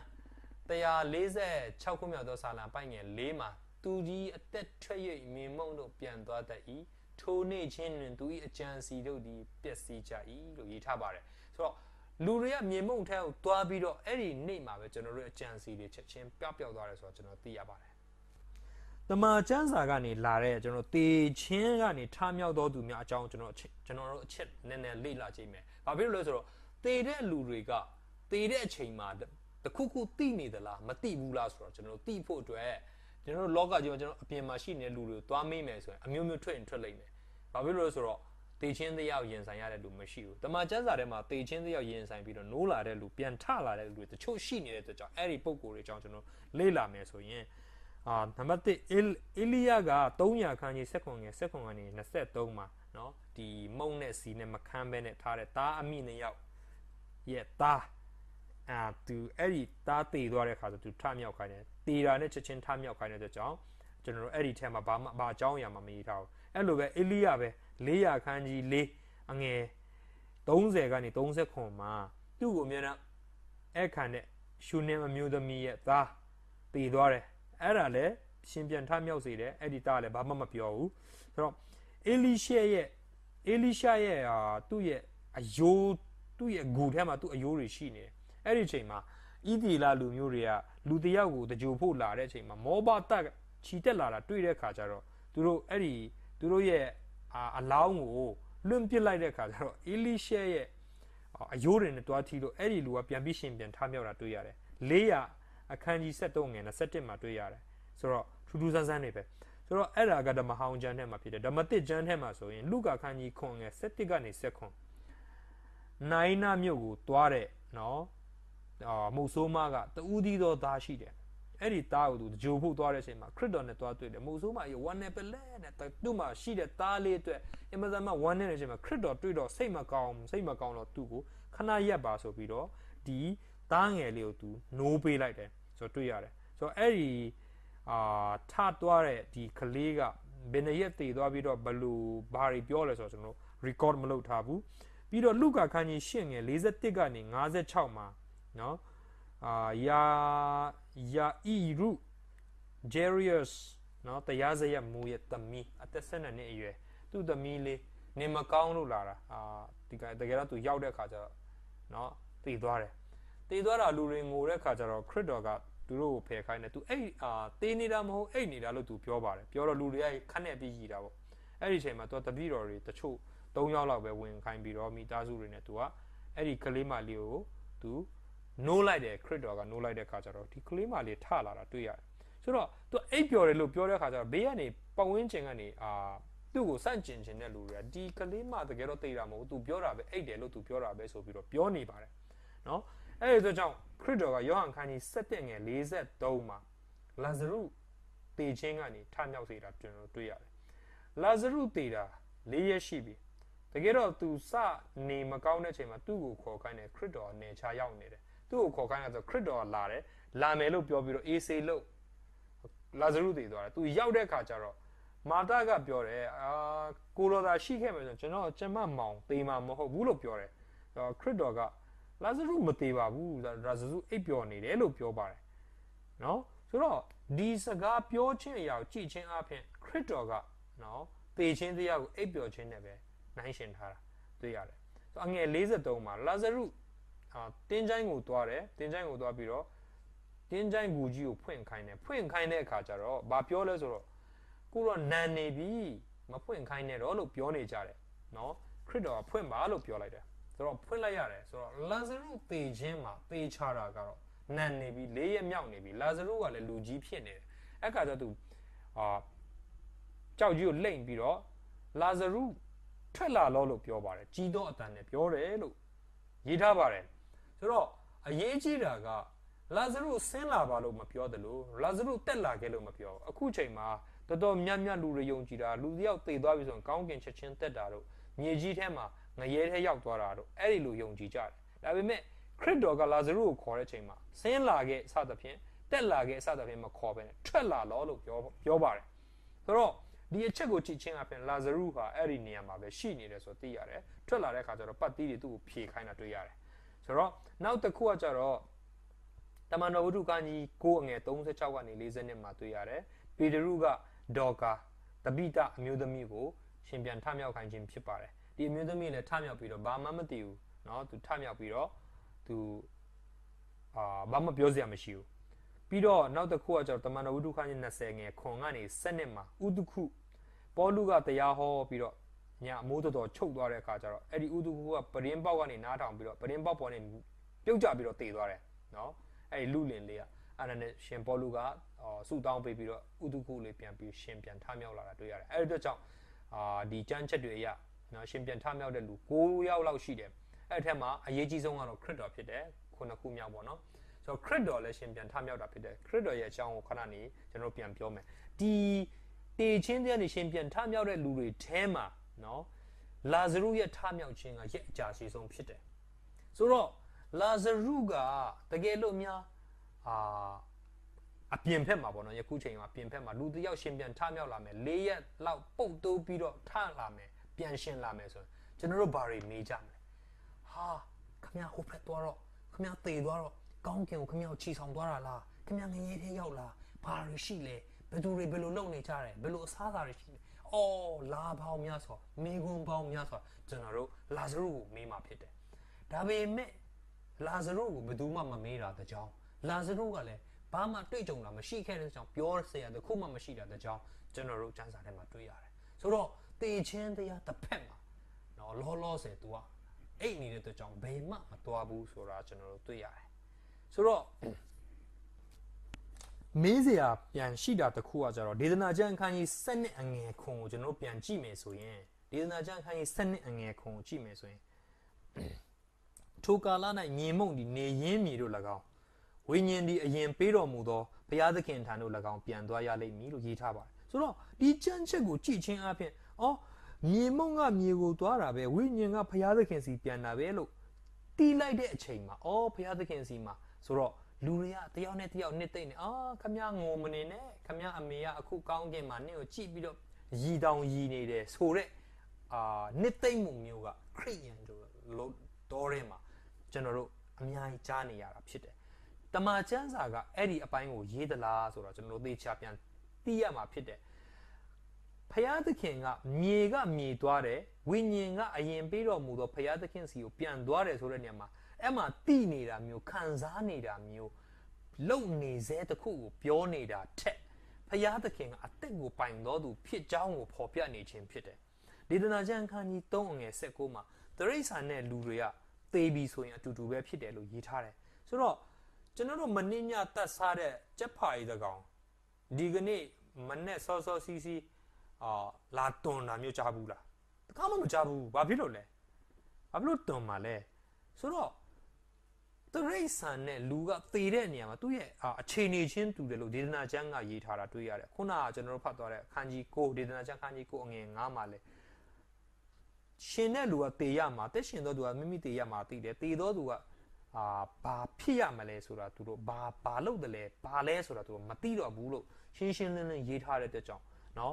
146ခုမြောက်သောစာလံပိုင်းငယ်4မှာသူကြီးအသက်ထွက်၍မြေမုံတို့ပြန်သွားတတ်၏ထိုနေ့ချင်းတွင်သူ၏အကြံစီတို့သည်ပျက်စီးကြ၏လို့ရေးထားပါတယ်ဆိုတော့လူတွေကမြေမုံထဲကိုတွားပြီးတော့အဲ့ဒီနေ့မှာပဲကျွန်တော်တို့အကြံစီတွေချက်ချင်းပျောက်သွားတယ်ဆိုတော့ကျွန်တော်သိရပါတယ်တမန်ကျမ်းစာကနေလာတဲ့ကျွန်တော်တေချင်းကနေထားမြောက်တော်သူများအကြောင်းကျွန်တော်တို့အချက်နည်းနည်းလေ့လာကြည့်မယ်ဘာဖြစ်လို့လဲဆိုတော့တေတဲ့လူတွေကတေတဲ့အချိန်မှာတခုခုသိနေသလားမသိဘူးလားဆိုတော့ကျွန်တော်တို့သိဖို့အတွက်ကျွန်တော်တို့လောကကြီးမှာကျွန်တော်အပြင်မှာရှိနေတဲ့လူတွေကိုသွားမေးမယ်ဆိုရင်အမျိုးမျိုးထွက်လိမ့်မယ်ဘာဖြစ်လို့လဲဆိုတော့တေချင်းတယောက်ရင်ဆိုင်ရတဲ့လူမရှိဘူးတမန်ကျမ်းစာထဲမှာတေချင်းတယောက်ရင်ဆိုင်ပြီးတော့နိုးလာတဲ့လူပြန်ထလာတဲ့လူတွေတချို့ရှိနေတဲ့အတွက်ကြောင့်အဲ့ဒီပုံကိုယ်တွေအကြောင်းကျွန်တော်လေ့လာမယ်ဆိုရင်နံပါတ်1အေလိယက300ခန်းကြီး7ငယ်7ကနေ23မှာเนาะဒီမုံနဲ့စီနဲ့မခမ်းဘဲနဲ့ထားတဲ့သားအမိ2ယောက်ရဲ့သားသူအဲ့ဒီသားတည်သွားတဲ့ခါဆိုသူထမြောက်ခိုင်းတယ်တည်တာနဲ့ချက်ချင်းထမြောက်ခိုင်းတဲ့အတွက်ကြောင့်ကျွန်တော်တို့အဲ့ဒီထဲမှာဘာအကြောင်းအရာမှမရေးထားဘူးအဲ့လိုပဲအေလိယပဲ400ခန်းကြီး4အငယ်30ကနေ39မှာသူ့ကိုအများနဲ့အခန့်နဲ့ရှုနေအမျိုးသမီးရဲ့သားတည်သွားတယ်အဲ့ဒါလည်းရှင်ပြန်ထမြောက်စေတယ်အဲ့ဒီသားလည်းဘာမှမပြောဘူးဆိုတော့အေလိရှာရဲ့သူ့ရဲ့အယိုးသူ့ရဲ့ဂူထဲမှာသူ့အယိုးတွေရှိနေတယ်အဲ့ဒီအချိန်မှာဣသီလလူမျိုးတွေကလူတယောက်ကိုတကြိုဖို့လာတဲ့အချိန်မှာမောဘတက်ချီတက်လာတာတွေ့တဲ့ခါကျတော့သူတို့ရဲ့အလောင်းကိုလွန့်ပစ်လိုက်တဲ့ခါကျတော့အေလိရှဲရဲ့အယိုးတွေနဲ့တွားထီလို့အဲ့ဒီလူကပြန်ပြီးရှင်ပြန်ထားမြောက်တာတွေ့ရတယ်400အခန်းကြီး73ငယ်21မှာတွေ့ရတယ်ဆိုတော့ထူးထူးဆန်းဆန်းနေပဲဆိုတော့အဲ့ဒါကဓမ္မဟောင်းကျမ်းထဲမှာဖြစ်တယ်ဓမ္မသစ်ကျမ်းထဲမှာဆိုရင်လုကာခန်းကြီး9ငယ်17ကနေ19နိုင်နာမြို့ကိုတွားတဲ့နော်မုတ်ဆိုးမကတူးသီးသောသားရှိတယ်အဲ့ဒီသားကိုသူဂျိုဖို့သွားတဲ့အချိန်မှာခရစ်တော်နဲ့သွားတွေ့တယ်မုတ်ဆိုးမကြီးဝမ်းနဲ့ပလဲနဲ့သူ့မှာရှိတဲ့သားလေးအတွက်အမဇန်မဝမ်းနဲ့တဲ့အချိန်မှာခရစ်တော်တွေ့တော့စိတ်မကောင်းတော့သူ့ကိုခဏရက်ပါဆိုပြီးတော့ဒီသားငယ်လေးကိုသူနိုးပေးလိုက်တယ်ဆိုတော့တွေ့ရတယ်ဆိုတော့အဲ့ဒီထသွားတဲ့ဒီကလေးကဘယ်နှရက်တည်သွားပြီးတော့ဘလို့ဘာတွေပြောလဲဆိုတော့ကျွန်တော် record မလုပ်ထားဘူးပြီးတော့လုကာခန်းကြီး8ငယ်41ကနေ56မှာနော်ယာအီရုဂျယ်ရီယပ်စ်နော်တရားစရက်မူရဲ့သမီးအသက်12နှစ်အရွယ်သူ့သမီးလေးနေမကောင်းလို့လာတာဒီကတကယ်တော့သူရောက်တဲ့ခါကျတော့နော်တည်သွားတာလူတွေငိုတဲ့ခါကျတော့ခရစ်တော်ကသူတို့ကိုဖယ်ခိုင်းတယ်သူအဲ့တည်နေတာမဟုတ်အိတ်နေတာလို့သူပြောပါတယ်ပြောတော့လူတွေကခက်နဲ့ပြီးကြီးတာပေါ့အဲ့ဒီအချိန်မှာသူတပည့်တော်တွေတချို့3ယောက်လောက်ပဲဝင်ခိုင်းပြီးတော့မိသားစုတွေနဲ့သူကအဲ့ဒီကလေးမလေးကိုသူနိုးလိုက်တယ်ခရစ်တော်ကနိုးလိုက်တဲ့ခါကျတော့ဒီကလေးမလေးထလာတာတွေ့ရတယ်ဆိုတော့သူအိပ်ပျော်တယ်လို့ပြောတဲ့ခါကျတော့ဘေးကနေပတ်ဝန်းကျင်ကနေသူ့ကိုစန့်ကျင်ခြင်းတဲ့လူတွေကဒီကလေးမတကယ်တော့သိတာမဟုတ်သူပြောတာပဲအိပ်တယ်လို့သူပြောတာပဲဆိုပြီးတော့ပြောနေပါတယ်နော်အဲ့ဒီကြောင့်ခရစ်တော်ကယောဟန်ခန်းကြီး7ငယ်43မှာလာဇရုတေခြင်းကနေထမြောက်စေတာကျွန်တော်တွေ့ရတယ်လာဇရုတေတာ4ရက်ရှိပြီတကယ်တော့သူစနေမကောင်းတဲ့အချိန်မှာသူ့ကိုခေါ်ခိုင်းတယ်ခရစ်တော်အနေချာရောက်နေတယ်သူ့ကိုခေါ်ခိုင်းတာဆိုခရစ်တော်ကလာမယ်လို့ပြောပြီးတော့အေးစေလို့လာဇရုတည်သွားတယ်သူရောက်တဲ့ခါကျတော့မာတာကပြောတယ်ကိုလိုသာရှိခဲ့မယ်ဆိုကျွန်တော်ကျမမောင်တေးမှာမဟုတ်ဘူးလို့ပြောတယ်ခရစ်တော်ကလာဇရုမသေးပါဘူးလာဇရုအိပ်ပျော်နေတယ်လို့ပြောပါတယ်နော်ဆိုတော့ဒီစကားပြောခြင်းအရာကိုကြည့်ခြင်းအပြင်ခရစ်တော်ကနော်သေခြင်းတရားကိုအိပ်ပျော်ခြင်းနဲ့ပဲနိုင်ရှင်ထားတာတွေ့ရတယ်ဆိုအငယ်53မှာလာဇရုတင်းချိုင်းကိုသွားတယ်တင်းချိုင်းကိုသွားပြီးတော့တင်းချိုင်းကူကြီးကိုဖွင့်ခိုင်းတဲ့အခါကျတော့ဘာပြောလဲဆိုတော့ကိုတော့နန်နေပြီမဖွင့်ခိုင်းနဲ့တော့လို့ပြောနေကြတယ်နော်ခရစ်တော်ကဖွင့်ပါလို့ပြောလိုက်တယ်ဆိုတော့ဖွင့်လိုက်ရတယ်ဆိုတော့လာဇရုသေခြင်းမှာသေချတာကတော့နန်နေပြီ၄ရက်မြောက်နေပြီလာဇရုကလည်းလူကြီးဖြစ်နေတယ်အဲ့ခါကျသူကြောက်ကြီးကိုလိမ့်ပြီးတော့လာဇရုထွက်လာလို့ပြောပါတယ်ကြီးသောအတန်နဲ့ပြောတယ်လို့ရေးထားပါတယ်ဆိုတော့အရေးကြီးတာကလာဇရုဆင်းလာပါလို့မပြောသလိုလာဇရုတက်လာခဲ့လို့မပြောအခုချိန်မှာတော်တော်များများလူတွေယုံကြည်တာလူတယောက်သေသွားပြီဆိုရင်ကောင်းကင်ချက်ချင်းတက်တာတို့မြေကြီးထဲမှာငရဲထဲရောက်သွားတာတို့အဲ့ဒီလိုယုံကြည်ကြတယ်ဒါပေမဲ့ခရစ်တော်ကလာဇရုကိုခေါ်တဲ့ချိန်မှာဆင်းလာခဲ့စသဖြင့်တက်လာခဲ့စသဖြင့်မခေါ်ဘဲနဲ့ထွက်လာလို့ပြောပါတယ်ဆိုတော့ဒီအချက်ကိုကြည့်ချင်းအပြင်လာဇရုဟာအဲ့ဒီနေရာမှာပဲရှိနေတယ်ဆိုသိရတယ်ထွက်လာတဲ့အခါကျတော့ပတ်သီးတွေသူ့ကိုဖြေခိုင်းတာတွေ့ရတယ်ဆိုတော့နောက်တစ်ခုကကျတော့တမန်တော်ဝတ္ထုကကြီး9အငယ်36ကနေ40မှာတွေ့ရတယ်ပေတရုကဒေါကာတပိတအမျိုးသမီးကိုရှင်ပြန်ထမြောက်ခိုင်းခြင်းဖြစ်ပါတယ်ဒီအမျိုးသမီးလည်းထမြောက်ပြီးတော့ဘာမှမသိဘူးเนาะသူထမြောက်ပြီးတော့သူဘာမှပြောစရာမရှိဘူးပြီးတော့နောက်တစ်ခုကကျတော့တမန်တော်ဝတ္ထုခန်းကြီး20ငယ်ခွန်ကနေ7မှာဥဒုခုပေါလုကတရားဟောပြီးတော့ညအမိုးတော်ချုပ်သွားတဲ့အခါကျတော့အဲ့ဒီဥဒုခုကပရင်းပေါက်ကနေနားထောင်ပြီးတော့ပရင်းပေါက်ပေါ်နေပြုတ်ကျပြီးတော့တည်သွားတယ်เนาะအဲ့ဒီလူလင်လေးကအဲ့ဒါနဲ့ရှင်ပေါလုကဆုတောင်းပေးပြီးတော့ဥဒုခုလေးပြန်ပြီးရှင်ပြန်ထမြောက်လာတာတွေ့ရတယ်အဲ့ဒီအတွက်ကြောင့်ဒီကျမ်းချက်တွေအရเนาะရှင်ပြန်ထမြောက်တဲ့လူ9ယောက်လောက်ရှိတယ်အဲ့ထက်မှာအရေးကြီးဆုံးကတော့ခရစ်တော်ဖြစ်တယ်ခုနှစ်ခုမြောက်ပေါ့နော်ဆိုတော့ခရစ်တော်လည်းရှင်ပြန်ထမြောက်တာဖြစ်တယ်ခရစ်တော်ရဲ့အကြောင်းကိုခဏနေကျွန်တော်ပြန်ပြောမယ်ဒီတေချင်းတဲ့နေရှင်ပြန်ထမြောက်တဲ့လူတွေထဲမှာနော်လာဇရုရဲ့ထမြောက်ခြင်းကရဲ့အကြာရှိဆုံးဖြစ်တယ်ဆိုတော့လာဇရုကတကယ်လို့များအပြင်ဖက်မှာပေါ့နော်ယခုချိန်မှာပြင်ဖက်မှာလူတစ်ယောက်ရှင်ပြန်ထမြောက်လာမယ်၄ရက်လောက်ပုတ်တိုးပြီးတော့ထလာမယ်ပြန်ရှင်လာမယ်ဆိုရင်ကျွန်တော်တို့ဘာတွေမေးကြမလဲဟာခမရဟိုဖက်သွားတော့ခမရသေသွားတော့ကောင်းကင်ကိုခမရချီဆောင်သွားတာလားခမရငရေထဲရောက်လာဘာတွေရှိလဲဘယ်သူတွေဘယ်လိုလုပ်နေကြတယ်ဘယ်လိုအစားအစာတွေရှိလဲအော်လာပေါင်းများစွာမိဂွန်းပေါင်းများစွာကျွန်တော်တို့လာဇရုကိုမေးမှဖြစ်တယ်ဒါပေမဲ့လာဇရုကိုဘယ်သူမှမမေးတာတကြောင်လာဇရုကလည်းဘာမှတွေ့ကြုံတာမရှိခဲ့တဲ့ကြောင့်ပြောစရာတခုမှမရှိတာတကြောင်ကျွန်တော်တို့ကျမ်းစာထဲမှာတွေ့ရတယ်ဆိုတော့တေချင်းတရားတစ်ဖက်မှာနော်လောဆယ် तू ကအိတ်နေတဲ့အတွက်ကြောင့်ဘယ်မှမသွားဘူးဆိုတာကျွန်တော်တို့တွေ့ရတယ်ဆိုတော့မေးစရာပြန်ရှိတာတစ်ခုကကြတော့ဒေသနာကျမ်းအခန်းကြီး7အငယ်ခွန်ကိုကျွန်တော်ပြန်ကြည့်မယ်ဆိုရင်ဒေသနာကျမ်းအခန်းကြီး7အငယ်ခွန်ကိုကြည့်မယ်ဆိုရင်ထိုကာလ၌မြေမုံဒီနေရင်းမြေတို့၎င်းဝိညာဉ်ဒီအရင်ပေးတော်မူသောဘုရားသခင်ထံတို့၎င်းပြန်သွားရလိမ့်မည်လို့ရေးထားပါတယ်ဆိုတော့ဒီကျမ်းချက်ကိုကြည့်ခြင်းအပြင်မြေမုံကမြေကိုသွားတာပဲဝိညာဉ်ကဘုရားသခင်စီပြန်တာပဲလို့တီးလိုက်တဲ့အချိန်မှာဘုရားသခင်စီမှာဆိုတော့လူတွေကတယောက်နဲ့တယောက်နှစ်သိမ့်နေခမငိုမနေနဲ့ခမအမေကအခုကောင်းကင်မှာနင့်ကိုကြည့်ပြီးတော့ရည်တောင်ရည်နေတယ်ဆိုတဲ့နှစ်သိမ့်မှုမျိုးကခရိယန်တို့တော်ထဲမှာကျွန်တော်တို့အများကြီးကြားနေရတာဖြစ်တယ်တမန်ကျမ်းစာကအဲ့ဒီအပိုင်းကိုရေးသလားဆိုတော့ကျွန်တော်တို့သေချာပြန်သိရမှာဖြစ်တယ်ဖယားသခင်ကမြေသွားတယ်ဝိညာဉ်ကအရင်ပေးတော်မူသောဖယားသခင်စီကိုပြန်သွားတယ်ဆိုတဲ့နေရာမှာအဲ့မှာတိနေတာမျိုးခံစားနေတာမျိုးလုံနေစေတခုကိုပြောနေတာထက်ဖယားသခင်ကအသက်ကိုပိုင်တော်သူဖြစ်ကြောင်းကိုဖော်ပြနေခြင်းဖြစ်တယ်ဒေသနာကျမ်းခန်းကြီး3အငယ်19မှာတရိษံနဲ့လူတွေကသေပြီဆိုရင်အတူတူပဲဖြစ်တယ်လို့ရေးထားတယ်ဆိုတော့ကျွန်တော်တို့မနှင်းညတတ်စားတဲ့ကြက်ဖာရီတကောင်ဒီကနေ့မနဲ့စောစီစီလာတွန်တာမျိုးကြားဘူးလားတခါမှမကြားဘူးဘာဖြစ်လို့လဲဘာဖြစ်လို့တွန်မှာလဲဆိုတော့တရိษံနဲ့လူကသေတဲ့နေရာမှာသူ့ရဲ့အခြေအနေချင်းတူတယ်လို့ဒေသနာကျမ်းကရေးထားတာတွေ့ရတယ်ခုနကကျွန်တော်တို့ဖတ်သွားတဲ့အခန်းကြီး9ဒေသနာကျမ်းအခန်းကြီး9အငယ်9မှာလဲရှင်တဲ့လူကသေရမှာတက်ရှင်သောသူကမိမိသေရမှာသိတယ်သေသောသူကဘာဖြစ်ရမလဲဆိုတာသူတို့ဘာလုပ်တယ်လဲဘာလဲဆိုတာသူတို့မသိတော့ဘူးလို့ရှင်းရှင်းလင်းလင်းရေးထားတဲ့အတွက်ကြောင့်เนาะ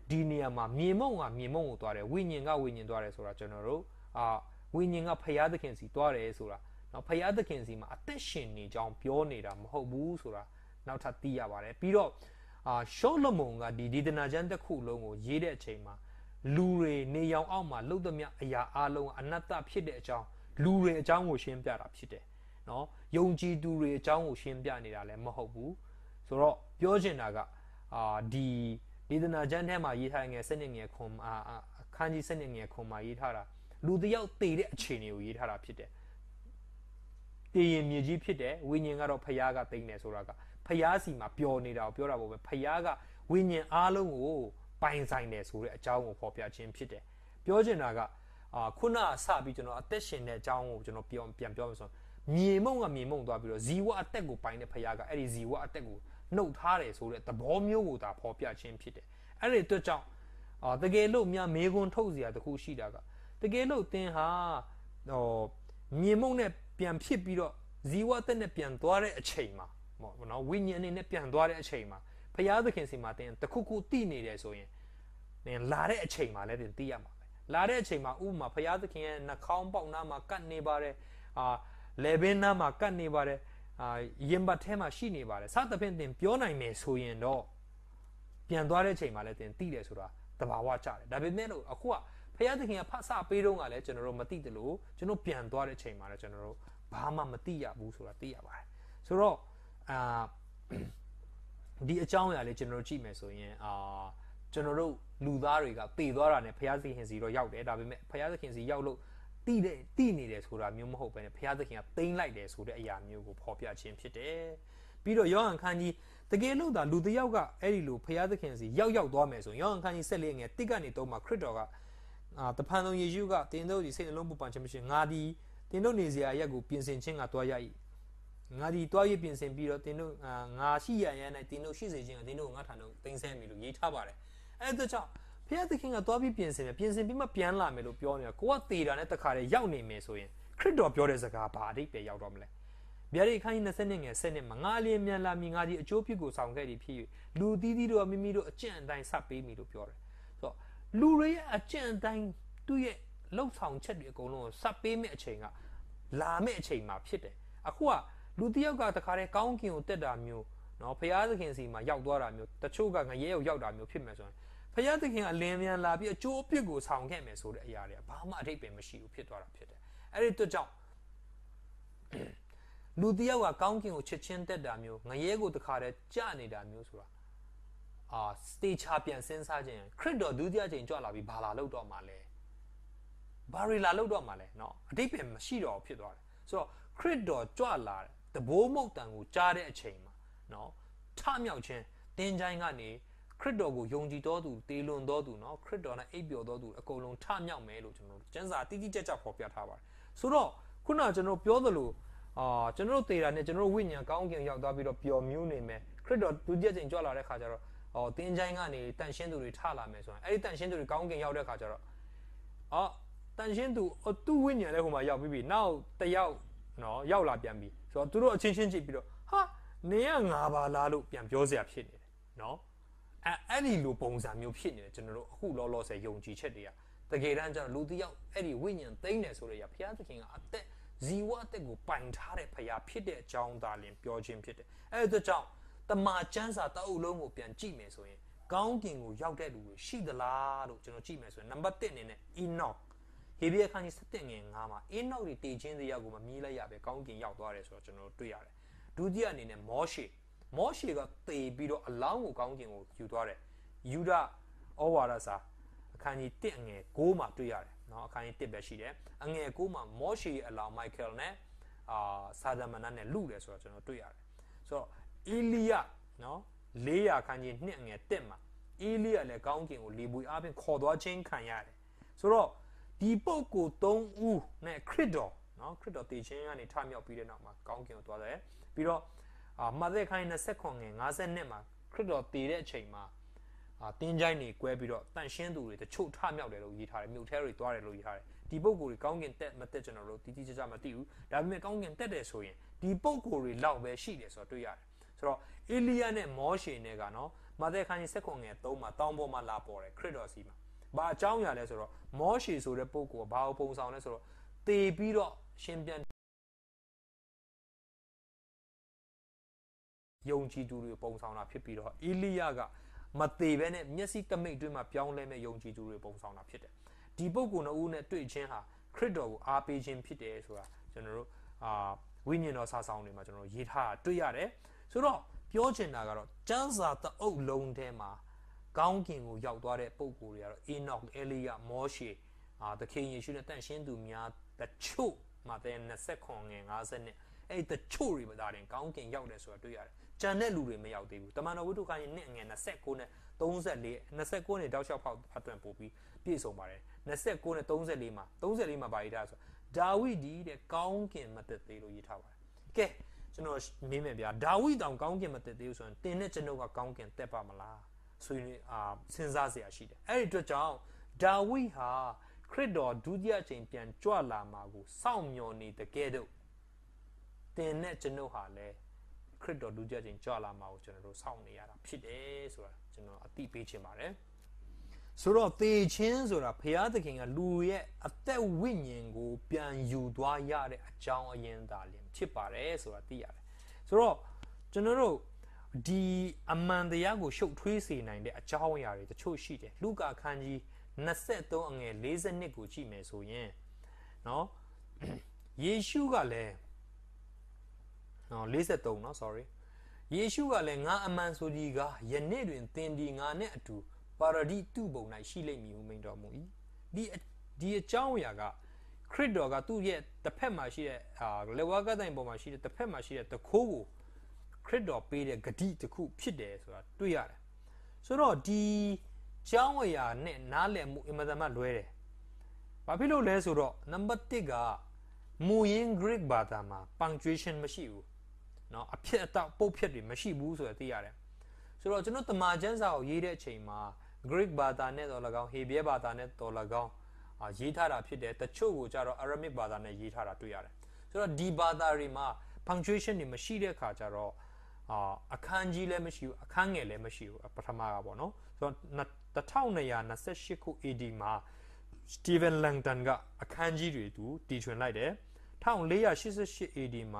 ဒီနေရာမှာမြေမုံကမြေမုံကိုသွားတယ်ဝိညာဉ်ကဝိညာဉ်သွားတယ်ဆိုတာကျွန်တော်တို့ဝိညာဉ်ကဖျားသခင်စီသွားတယ်ဆိုတာနော်ဖျားသခင်စီမှာအသက်ရှင်နေကြောင်းပြောနေတာမဟုတ်ဘူးဆိုတာနောက်ထပ်သိရပါတယ်ပြီးတော့ရှောလမုန်ကဒီဒေသနာကျမ်းတစ်ခုလုံးကိုရေးတဲ့အချိန်မှာလူတွေနေရောင်အောက်မှာလှုပ်သမျှအရာအလုံးအနတ္တဖြစ်တဲ့အကြောင်းလူတွေအကြောင်းကိုရှင်းပြတာဖြစ်တယ်နော်ယုံကြည်သူတွေအကြောင်းကိုရှင်းပြနေတာလည်းမဟုတ်ဘူးဆိုတော့ပြောချင်တာကဒီဒေသနာကျမ်းထဲမှာရေးထားငယ်စနစ်ငယ်ခွန်ခန်းကြီးစနစ်ငယ်ခွန်မှာရေးထားတာလူတယောက်တည်တဲ့အခြေအနေကိုရေးထားတာဖြစ်တယ်တည်ရင်မြေကြီးဖြစ်တယ်ဝိညာဉ်ကတော့ဖျားကတိတ်နေဆိုတာကဖျားစီမှာပျော်နေတာကိုပြောတာပေါ့ပဲဖျားကဝိညာဉ်အားလုံးကိုပိုင်ဆိုင်တယ်ဆိုတဲ့အကြောင်းကိုဖော်ပြခြင်းဖြစ်တယ်ပြောချင်တာကခုနအစပြီးကျွန်တော်အသက်ရှင်တဲ့အကြောင်းကိုကျွန်တော်ပြန်ပြောမယ်ဆိုမြေမုံကမြေမုံသွားပြီးတော့ဇီဝအသက်ကိုပိုင်တဲ့ဖျားကအဲ့ဒီဇီဝအသက်ကိုနှုတ်ထားတယ်ဆိုတဲ့သဘောမျိုးကိုသာဖော်ပြခြင်းဖြစ်တယ်အဲ့ဒီအတွက်ကြောင့်တကယ်လို့များမေခွန်းထုတ်စရာတခုရှိတာကတကယ်လို့သင်ဟာမြေမုံနဲ့ပြန်ဖြစ်ပြီးတော့ဇီဝအသက်နဲ့ပြန်သွားတဲ့အချိန်မှာနော်ဝိညာဉ်အနေနဲ့ပြန်သွားတဲ့အချိန်မှာဖျားသခင်စီမှာသင်တခုခုသိနေတယ်ဆိုရင်သင်လာတဲ့အချိန်မှာလည်းသင်သိရမှာပဲလာတဲ့အချိန်မှာဥပမာဖျားသခင်ရဲ့နှာခေါင်းပေါက်နားမှာကတ်နေပါတယ်လေဘင်းနားမှာကတ်နေပါတယ်ရင်ဘတ်ထဲမှာရှိနေပါတယ်စသဖြင့်သင်ပြောနိုင်မယ်ဆိုရင်တော့ပြန်သွားတဲ့အချိန်မှာလည်းသင်သိတယ်ဆိုတာသဘာဝကျတယ်ဒါပေမဲ့လို့အခုကဖျားသခင်ကဖတ်စပေးတော့ကလည်းကျွန်တော်တို့မသိတယ်လို့ကျွန်တော်ပြန်သွားတဲ့အချိန်မှာလည်းကျွန်တော်တို့ဘာမှမသိရဘူးဆိုတာသိရပါတယ်ဆိုတော့ဒီအကြောင်းအရာလေးကျွန်တော်တို့ကြည့်မယ်ဆိုရင်ကျွန်တော်တို့လူသားတွေကတည်သွားတာနဲ့ဘုရားသခင်စီတော့ရောက်တယ်ဒါပေမဲ့ဘုရားသခင်စီရောက်လို့တိနေတယ်ဆိုတာမျိုးမဟုတ်ဘဲနဲ့ဘုရားသခင်ကတိမ့်လိုက်တယ်ဆိုတဲ့အရာမျိုးကိုဖော်ပြခြင်းဖြစ်တယ်ပြီးတော့ယောဟန်ခန်းကြီးတကယ်လို့သာလူတစ်ယောက်ကအဲ့ဒီလိုဘုရားသခင်စီရောက်သွားမယ်ဆိုရင်ယောဟန်ခန်းကြီး14ငယ်1ကနေ3မှာခရစ်တော်ကတဖန်ဆုံးယေရှုကတင်းတို့ဒီစိတ်နှလုံးပူပန်ခြင်းမရှိငါဒီတင်းတို့နေစရာရက်ကိုပြင်ဆင်ခြင်းကတွားရ၏ငါဒီတွားရပြင်ဆင်ပြီးတော့တင်းတို့ငါရှိရရန်၌တင်းတို့ရှိစေခြင်းကတင်းတို့ငါထံတို့သိမ်းဆဲမိလို့ရေးထားပါတယ်အဲ့ဒါကြောင့်ဘုရားသခင်ကတွားပြီးပြင်ဆင်ပြီးမှပြန်လာမယ်လို့ပြောနေတာကိုကသေတာနဲ့တခါတည်းရောက်နေမယ်ဆိုရင်ခရစ်တော်ပြောတဲ့စကားဘာအဓိပ္ပာယ်ရောက်တော့မလဲဗျာဒိတ်ခန်းကြီး20ငယ်7မှာငါလျင်မြန်လာမည်ငါဒီအကျိုးဖြစ်ကိုဆောင်ခဲ့သည်ဖြစ်၍လူသီးသီးတို့မိမိတို့အကျင့်အတိုင်းဆက်ပေးမိလို့ပြောတယ်ဆိုတော့လူတွေရဲ့အကျင့်အတိုင်းသူ့ရဲ့လှုပ်ဆောင်ချက်တွေအကုန်လုံးကိုဆက်ပေးမယ့်အချိန်ကလာမယ့်အချိန်မှာဖြစ်တယ်အခုကလူတစ်ယောက်ကတခါတည်းကောင်းကင်ကိုတက်တာမျိုးနော်ဘုရားသခင်စီမှာရောက်သွားတာမျိုးတချို့ကငရဲရောက်တာမျိုးဖြစ်မယ်ဆိုရင်ဘုရားသခင်ကအလင်းမြန်လာပြီးအကျိုးအပြစ်ကိုဆောင်ခဲ့မယ်ဆိုတဲ့အရာတွေကဘာမှအထိပ္ပယ်မရှိဘူးဖြစ်သွားတာဖြစ်တယ်အဲ့ဒီအတွက်ကြောင့်လူတစ်ယောက်ကကောင်းကင်ကိုချက်ချင်းတက်တာမျိုးငရဲကိုတခါတည်းကြာနေတာမျိုးဆိုတာစတေချာပြန်စဉ်းစားခြင်းခရစ်တော်ဒုတိယချိန်ကြွလာပြီးဘာလာလို့တော့မှလဲဘာရီလာလို့တော့မှလဲเนาะအတိတ်ပဲမရှိတော့ဖြစ်သွားတယ်ဆိုတော့ခရစ်တော်ကြွလာတယ်တဘိုးမုတ်တန်ကိုကြားတဲ့အချိန်မှာเนาะထမြောက်ခြင်းတင်းချိုင်းကနေခရစ်တော်ကိုယုံကြည်တော်သူတေလွန်တော်သူเนาะခရစ်တော်နဲ့အိပ်ပျော်တော်သူအကုန်လုံးထမြောက်မယ်လို့ကျွန်တော်ကျမ်းစာတိတိကျကျဖော်ပြထားပါတယ်ဆိုတော့ခုနကကျွန်တော်ပြောသလိုကျွန်တော်တို့သေတာနဲ့ကျွန်တော်တို့ဝိညာဉ်ကောင်းကင်ရောက်သွားပြီးတော့ပျော်မြူးနေမယ်ခရစ်တော်ဒုတိယချိန်ကြွလာတဲ့ခါကျတော့တင်းချိုင်းကနေတန်ရှင်းသူတွေထလာမယ်ဆိုရင်အဲ့ဒီတန်ရှင်းသူတွေကောင်းကင်ရောက်တဲ့ခါကျတော့တန်ရှင်းသူဝိညာဉ်လည်းဟိုမှာရောက်ပြီးနောက်တယောက်နော်ရောက်လာပြန်ပြီဆိုတော့သူတို့အချင်းချင်းကြည့်ပြီးတော့ဟာနေကငါပါလားလို့ပြန်ပြောစရာဖြစ်နေတယ်နော်အဲ့ဒီလိုပုံစံမျိုးဖြစ်နေတယ်ကျွန်တော်တို့အခုလောလောဆယ်ယုံကြည်ချက်တွေကတကယ်တမ်းကျတော့လူတစ်ယောက်အဲ့ဒီဝိညာဉ်သိမ့်တယ်ဆိုတဲ့အရာဘုရားသခင်ကအသက်ဇီဝအသက်ကိုပိုင်ထားတဲ့ဘုရားဖြစ်တဲ့အကြောင်းသားလင်ပြောခြင်းဖြစ်တယ်အဲ့ဒါကြောင့်တမန်ကျမ်းစာတအုပ်လုံးကိုပြန်ကြည့်မယ်ဆိုရင်ကောင်းကင်ကိုရောက်တဲ့လူတွေရှိသလားလို့ကျွန်တော်ကြည့်မယ်ဆိုရင်နံပါတ်1အနေနဲ့ Enoch ဟေဘရဲခန်းကြီး7ငယ်9မှာ Enoch တွေတည်ခြင်းတရားကိုမမြည်လိုက်ရပဲကောင်းကင်ရောက်သွားတယ်ဆိုတော့ကျွန်တော်တွေ့ရတယ်ဒုတိယအနေနဲ့မောရှေကတည်ပြီးတော့အလောင်းကိုကောင်းကင်ကိုယူသွားတယ်ယူဒဩဝါဒစာအခန်းကြီး1ငယ်9မှာတွေ့ရတယ်เนาะအခန်းကြီး1ပဲရှိတယ်အငယ်9မှာမောရှေရဲ့အလောင်းမိုက်ကယ်နဲ့ဆာဒမနနဲ့လူတယ်ဆိုတော့ကျွန်တော်တွေ့ရတယ်ဆိုတော့အေလိယเนาะ400ခန်းကြီး2ငယ်1မှာအေလိယလည်းကောင်းကင်ကိုလေပွေအားဖြင့်ခေါ်သွားခြင်းခံရတယ်ဆိုတော့ဒီပုဂ္ဂိုလ်3ဦးနဲ့ခရစ်တော်เนาะခရစ်တော်တည်ခြင်းကနေထမြောက်ပြီးတဲ့နောက်မှာကောင်းကင်ကိုသွားတယ်ပြီးတော့မှတ်သက်ခိုင်း29ငယ်52မှာခရစ်တော်တည်တဲ့အချိန်မှာတင်းချိုင်းတွေကွဲပြီးတော့တန့်ရှင်းသူတွေတချို့ထမြောက်တယ်လို့ရေးထားတယ်မြို့ထဲတွေသွားတယ်လို့ရေးထားတယ်ဒီပုဂ္ဂိုလ်တွေကောင်းကင်တက်မတက်ကျွန်တော်တို့တိတိကျကျမသိဘူးဒါပေမဲ့ကောင်းကင်တက်တယ်ဆိုရင်ဒီပုဂ္ဂိုလ်တွေလောက်ပဲရှိတယ်ဆိုတော့တွေ့ရတယ်ဆိုတော့အေလိယနဲ့မောရှေနဲ့ကနော်မာသဲခန်းကြီးစက်ခွန်ငယ်3မှာတောင်ပေါ်မှာလာပေါ်တယ်ခရစ်တော်စီမှာဘာအကြောင်းရလဲဆိုတော့မောရှေဆိုတဲ့ပုဂ္ဂိုလ်ဘာကိုပုံဆောင်လဲဆိုတော့တေပြီးတော့ရှင်ပြန်ယုံကြည်သူတွေပုံဆောင်တာဖြစ်ပြီးတော့အေလိယကမသေးဘဲနဲ့မျက်စိတမိတ်အတွင်းမှာပြောင်းလဲမဲ့ယုံကြည်သူတွေပုံဆောင်တာဖြစ်တယ်ဒီပုဂ္ဂိုလ်နှစ်ဦးနဲ့တွေ့ချင်းဟာခရစ်တော်ကိုအားပေးခြင်းဖြစ်တယ်ဆိုတာကျွန်တော်တို့ဝိညာဉ်တော်စာဆောင်တွေမှာကျွန်တော်ရေးထားတာတွေ့ရတယ်ဆိုတော့ပြောချင်တာကတော့ကျမ်းစာတအုပ်လုံးထဲမှာကောင်းကင်ကိုရောက်သွားတဲ့ပုဂ္ဂိုလ်တွေကတော့အေနော့အေလိယမောရှေသခင်ယေရှုနဲ့တန်ရှင်းသူများတချို့မှာတဲ့29ငယ်50နဲ့အဲ့တချို့တွေမှာဒါတင်ကောင်းကင်ရောက်တယ်ဆိုတာတွေ့ရတယ်ကျန်တဲ့လူတွေမရောက်သေးဘူးတမန်တော်ဝိတ္ထုခန်းကြီးနှစ်ငယ်29နဲ့34 29နဲ့တောက်လျှောက်ဖောက်ဖတ်တွင်ပို့ပြီးပြည့်စုံပါတယ်29နဲ့34မှာဗာရေးထားဆိုဒါဝိဒ်ဒီတဲ့ကောင်းကင်မသက်သေးလို့ရေးထားပါတယ်ကဲကျွန်တော်မေးမယ်ဗျာဒါဝိဒ်တောင်ကောင်းကင်မသက်သေးဘူးဆိုရင်တင်နဲ့ကျွန်ုပ်ကကောင်းကင်သက်ပါမလားဆိုရင်စဉ်းစားစရာရှိတယ်အဲ့ဒီအတွက်ကြောင့်ဒါဝိဒ်ဟာခရစ်တော်ဒုတိယအကြိမ်ပြန်ကြွလာမှာကိုစောင့်မျှော်နေတဲ့ကဲတော့တင်နဲ့ကျွန်ုပ်ဟာလည်းခရစ်တော်ဒုတိယအကြိမ်ကြွလာမှာကိုကျွန်တော်တို့စောင့်နေရတာဖြစ်တယ်ဆိုတာကျွန်တော်အသိပေးချင်ပါတယ်ဆိုတော့သေခြင်းဆိုတာဘုရားသခင်ကလူရဲ့အသက်ဝိညာဉ်ကိုပြန်ယူသွားရတဲ့အကြောင်းအရင်းသာလျှင်ဖြစ်ပါတယ်ဆိုတာသိရတယ်ဆိုတော့ကျွန်တော်တို့ဒီအမှန်တရားကိုရှုပ်ထွေးစေနိုင်တဲ့အကြောင်းအရာတွေတချို့ရှိတယ်လုကာခန်းကြီး23အငယ်42ကိုကြည့်မယ်ဆိုရင်เนาะယေရှုကလည်း43เนาะ sorry ယေရှုကလည်းငါအမှန်ဆိုဒီကယနေ့တွင်သင်ဒီငါနဲ့အတူပါရဒိတုဘုံ၌ရှိလိမ့်မည်ဟုမိန့်တော်မူ၏ဒီအကြောင်းအရာကခရစ်တော်ကသူ့ရဲ့တစ်ဖက်မှာရှိတဲ့လက်ဝါးကတိုင်ပေါ်မှာရှိတဲ့တစ်ဖက်မှာရှိတဲ့တခိုးကိုခရစ်တော်ပေးတဲ့ဂတိတစ်ခုဖြစ်တယ်ဆိုတာတွေ့ရတယ်ဆိုတော့ဒီကြောင်းအရာနဲ့နားလည်မှုအင်မတန်မှလွဲတယ်ဘာဖြစ်လို့လဲဆိုတော့နံပါတ်1ကမူရင်း Greek ဘာသာမှာ punctuation မရှိဘူးเนาะအဖြစ်အတောက်ပုတ်ဖြတ်တွေမရှိဘူးဆိုတာသိရတယ်ဆိုတော့ကျွန်တော်တမန်ကျမ်းစာကိုရေးတဲ့အချိန်မှာ Greek ဘာသာနဲ့တော်၎င်း Hebrew ဘာသာနဲ့တော်၎င်းရေးထားတာဖြစ်တယ်တချို့ကိုကြတော့ Aramaic ဘာသာနဲ့ရေးထားတာတွေ့ရတယ်ဆိုတော့ဒီဘာသာတွေမှာ punctuation တွေမရှိတဲ့အခါကျတော့အခန်းကြီးလည်းမရှိဘူးအခန်းငယ်လည်းမရှိဘူးပထမကပေါ့နော်ဆိုတော့1228ခု AD မှာ Stephen Langton ကအခန်းကြီးတွေသူတီထွင်လိုက်တယ်1488 AD မှာ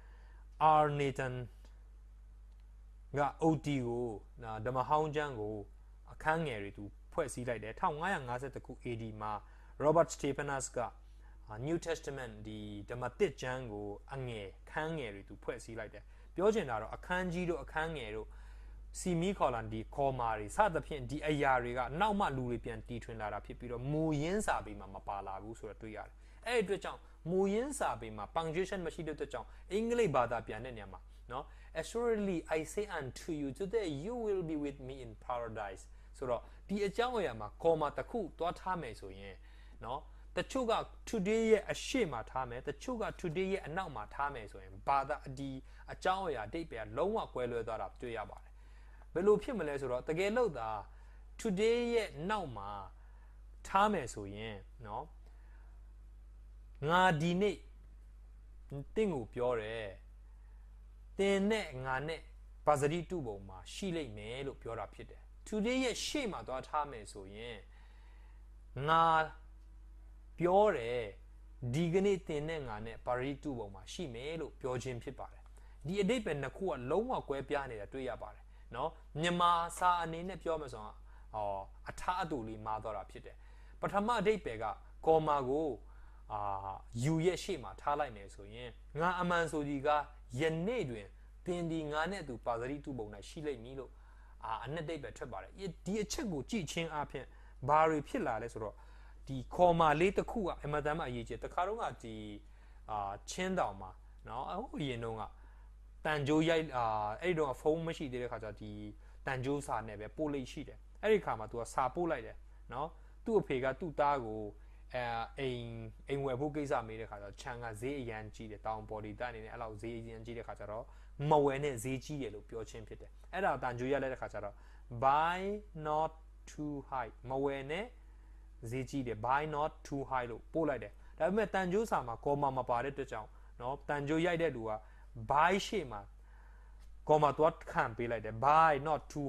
R Nathan က OT ကိုဓမ္မဟောင်းကျမ်းကိုအခန်းငယ်တွေသူဖွဲ့စည်းလိုက်တယ်1550ခု AD မှာ Robert Stephanus က New Testament ဒီဓမ္မသစ်ကျမ်းကိုအငယ်ခန်းငယ်တွေသူဖွဲ့စည်းလိုက်တယ်ပြောချင်တာတော့အခန်းကြီးတို့အခန်းငယ်တို့စီမီခေါ်လာဒီခေါ်မာတွေစသဖြင့်ဒီအရာတွေကနောက်မှလူတွေပြန်တီထွင်လာတာဖြစ်ပြီးတော့မူရင်းစာပေမှာမပါလာဘူးဆိုတော့တွေ့ရတယ်အဲ့ဒီအတွက်ကြောင့်မူရင်းစာပေမှာ punctuation မရှိတဲ့အတွက်ကြောင့်အင်္ဂလိပ်ဘာသာပြန်တဲ့နေရာမှာနော် Assuredly I say unto you today you will be with me in paradise ဆိုတော့ဒီအကြောင်းအရာမှာခေါ်မာတစ်ခုသွားထားမယ်ဆိုရင်နော်တချို့က today ရဲ့အရှိမထားမယ်တချို့က today ရဲ့အနောက်မှာထားမယ်ဆိုရင်ဘာသာဒီအကြောင်းအရာအတိတ်ပဲလုံးဝကွဲလွဲသွားတာတွေ့ရပါတယ်ဘယ်လိုဖြစ်မလဲဆိုတော့တကယ်လို့သာ today ရဲ့နောက်မှာထားမယ်ဆိုရင်เนาะငါဒီနေ့တင့်ကိုပြောတယ်တင်နဲ့ငါနဲ့ဘာဇတိတုပုံမှာရှိလိမ့်မယ်လို့ပြောတာဖြစ်တယ် today ရဲ့ရှေ့မှာသွားထားမယ်ဆိုရင်ငါပြောတယ်ဒီကနေ့တင်နဲ့ငါနဲ့ဘာဇတိတုပုံမှာရှိမယ်လို့ပြောခြင်းဖြစ်ပါတယ်ဒီအတိတ်ပဲနှစ်ခုကလုံးဝကွဲပြားနေတာတွေ့ရပါတယ်နော်မြန်မာစာအနေနဲ့ပြောမယ်ဆိုတော့အထားအတူလေးမာသွားတာဖြစ်တယ်ပထမအဓိပ္ပာယ်ကကော်မာကိုယူရဲ့ရှေ့မှာထားလိုက်မယ်ဆိုရင်ငါအမှန်ဆိုဒီကယနေ့တွင်တင်ဒီငါနဲ့သူပါဇရိတုပုံ၌ရှိလိမ့်မည်လို့အနှစ်အဓိပ္ပာယ်ထွက်ပါတယ်ဒီအချက်ကိုကြည့်ချင်းအပြင်ဘာတွေဖြစ်လာလဲဆိုတော့ဒီကော်မာလေးတစ်ခုကအမတန်မှအရေးကြီးတခါတော့ကဒီချင်းတောင်မှာနော်ဟိုအရင်တုန်းကတန်ကြိုးရိုက်အဲ့ဒီတော့ဖုန်းမရှိသေးတဲ့ခါကျဒီတန်ကြိုးစာနဲ့ပဲပို့လိုက်ရှိတယ်အဲ့ဒီခါမှာ तू ကစာပို့လိုက်တယ်နော်သူ့အဖေကသူ့သားကိုအိမ်ဝယ်ဖို့ကိစ္စမေးတဲ့ခါကျတော့ခြံကဈေးအရန်ကြီးတယ်တောင်ပေါ်ဒီတက်အနေနဲ့အဲ့လောက်ဈေးအရန်ကြီးတဲ့ခါကျတော့မဝယ်နဲ့ဈေးကြီးတယ်လို့ပြောချင်းဖြစ်တယ်အဲ့ဒါတန်ကြိုးရိုက်လိုက်တဲ့ခါကျတော့ buy not too high မဝယ်နဲ့ဈေးကြီးတယ် buy not too high လို့ပို့လိုက်တယ်ဒါပေမဲ့တန်ကြိုးစာမှာကော်မာမပါတဲ့အတွက်ကြောင့်နော်တန်ကြိုးရိုက်တဲ့လူက buy ရှေ့မှာကော်မာတော့ခံပေးလိုက်တယ် buy not too high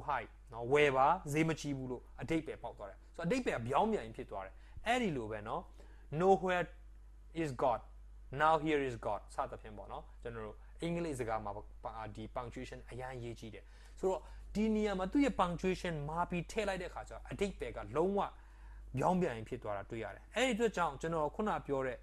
နော်ဝယ်ပါဈေးမကြီးဘူးလို့အတိတ်ပဲပေါက်သွားတယ်ဆိုတော့အတိတ်ပဲပြောင်းပြန်ဖြစ်သွားတယ်အဲ့ဒီလိုပဲနော် nowhere is God now here is God စသဖြင့်ပေါ့နော်ကျွန်တော်တို့အင်္ဂလိပ်စကားမှာဒီ punctuation အရင်ရေးကြည့်တယ်ဆိုတော့ဒီနေရာမှာသူ့ရဲ့ punctuation မှာပြီးထည့်လိုက်တဲ့အခါကျတော့အတိတ်ပဲကလုံးဝပြောင်းပြန်ဖြစ်သွားတာတွေ့ရတယ်အဲ့ဒီအတွက်ကြောင့်ကျွန်တော်ခုနပြောတဲ့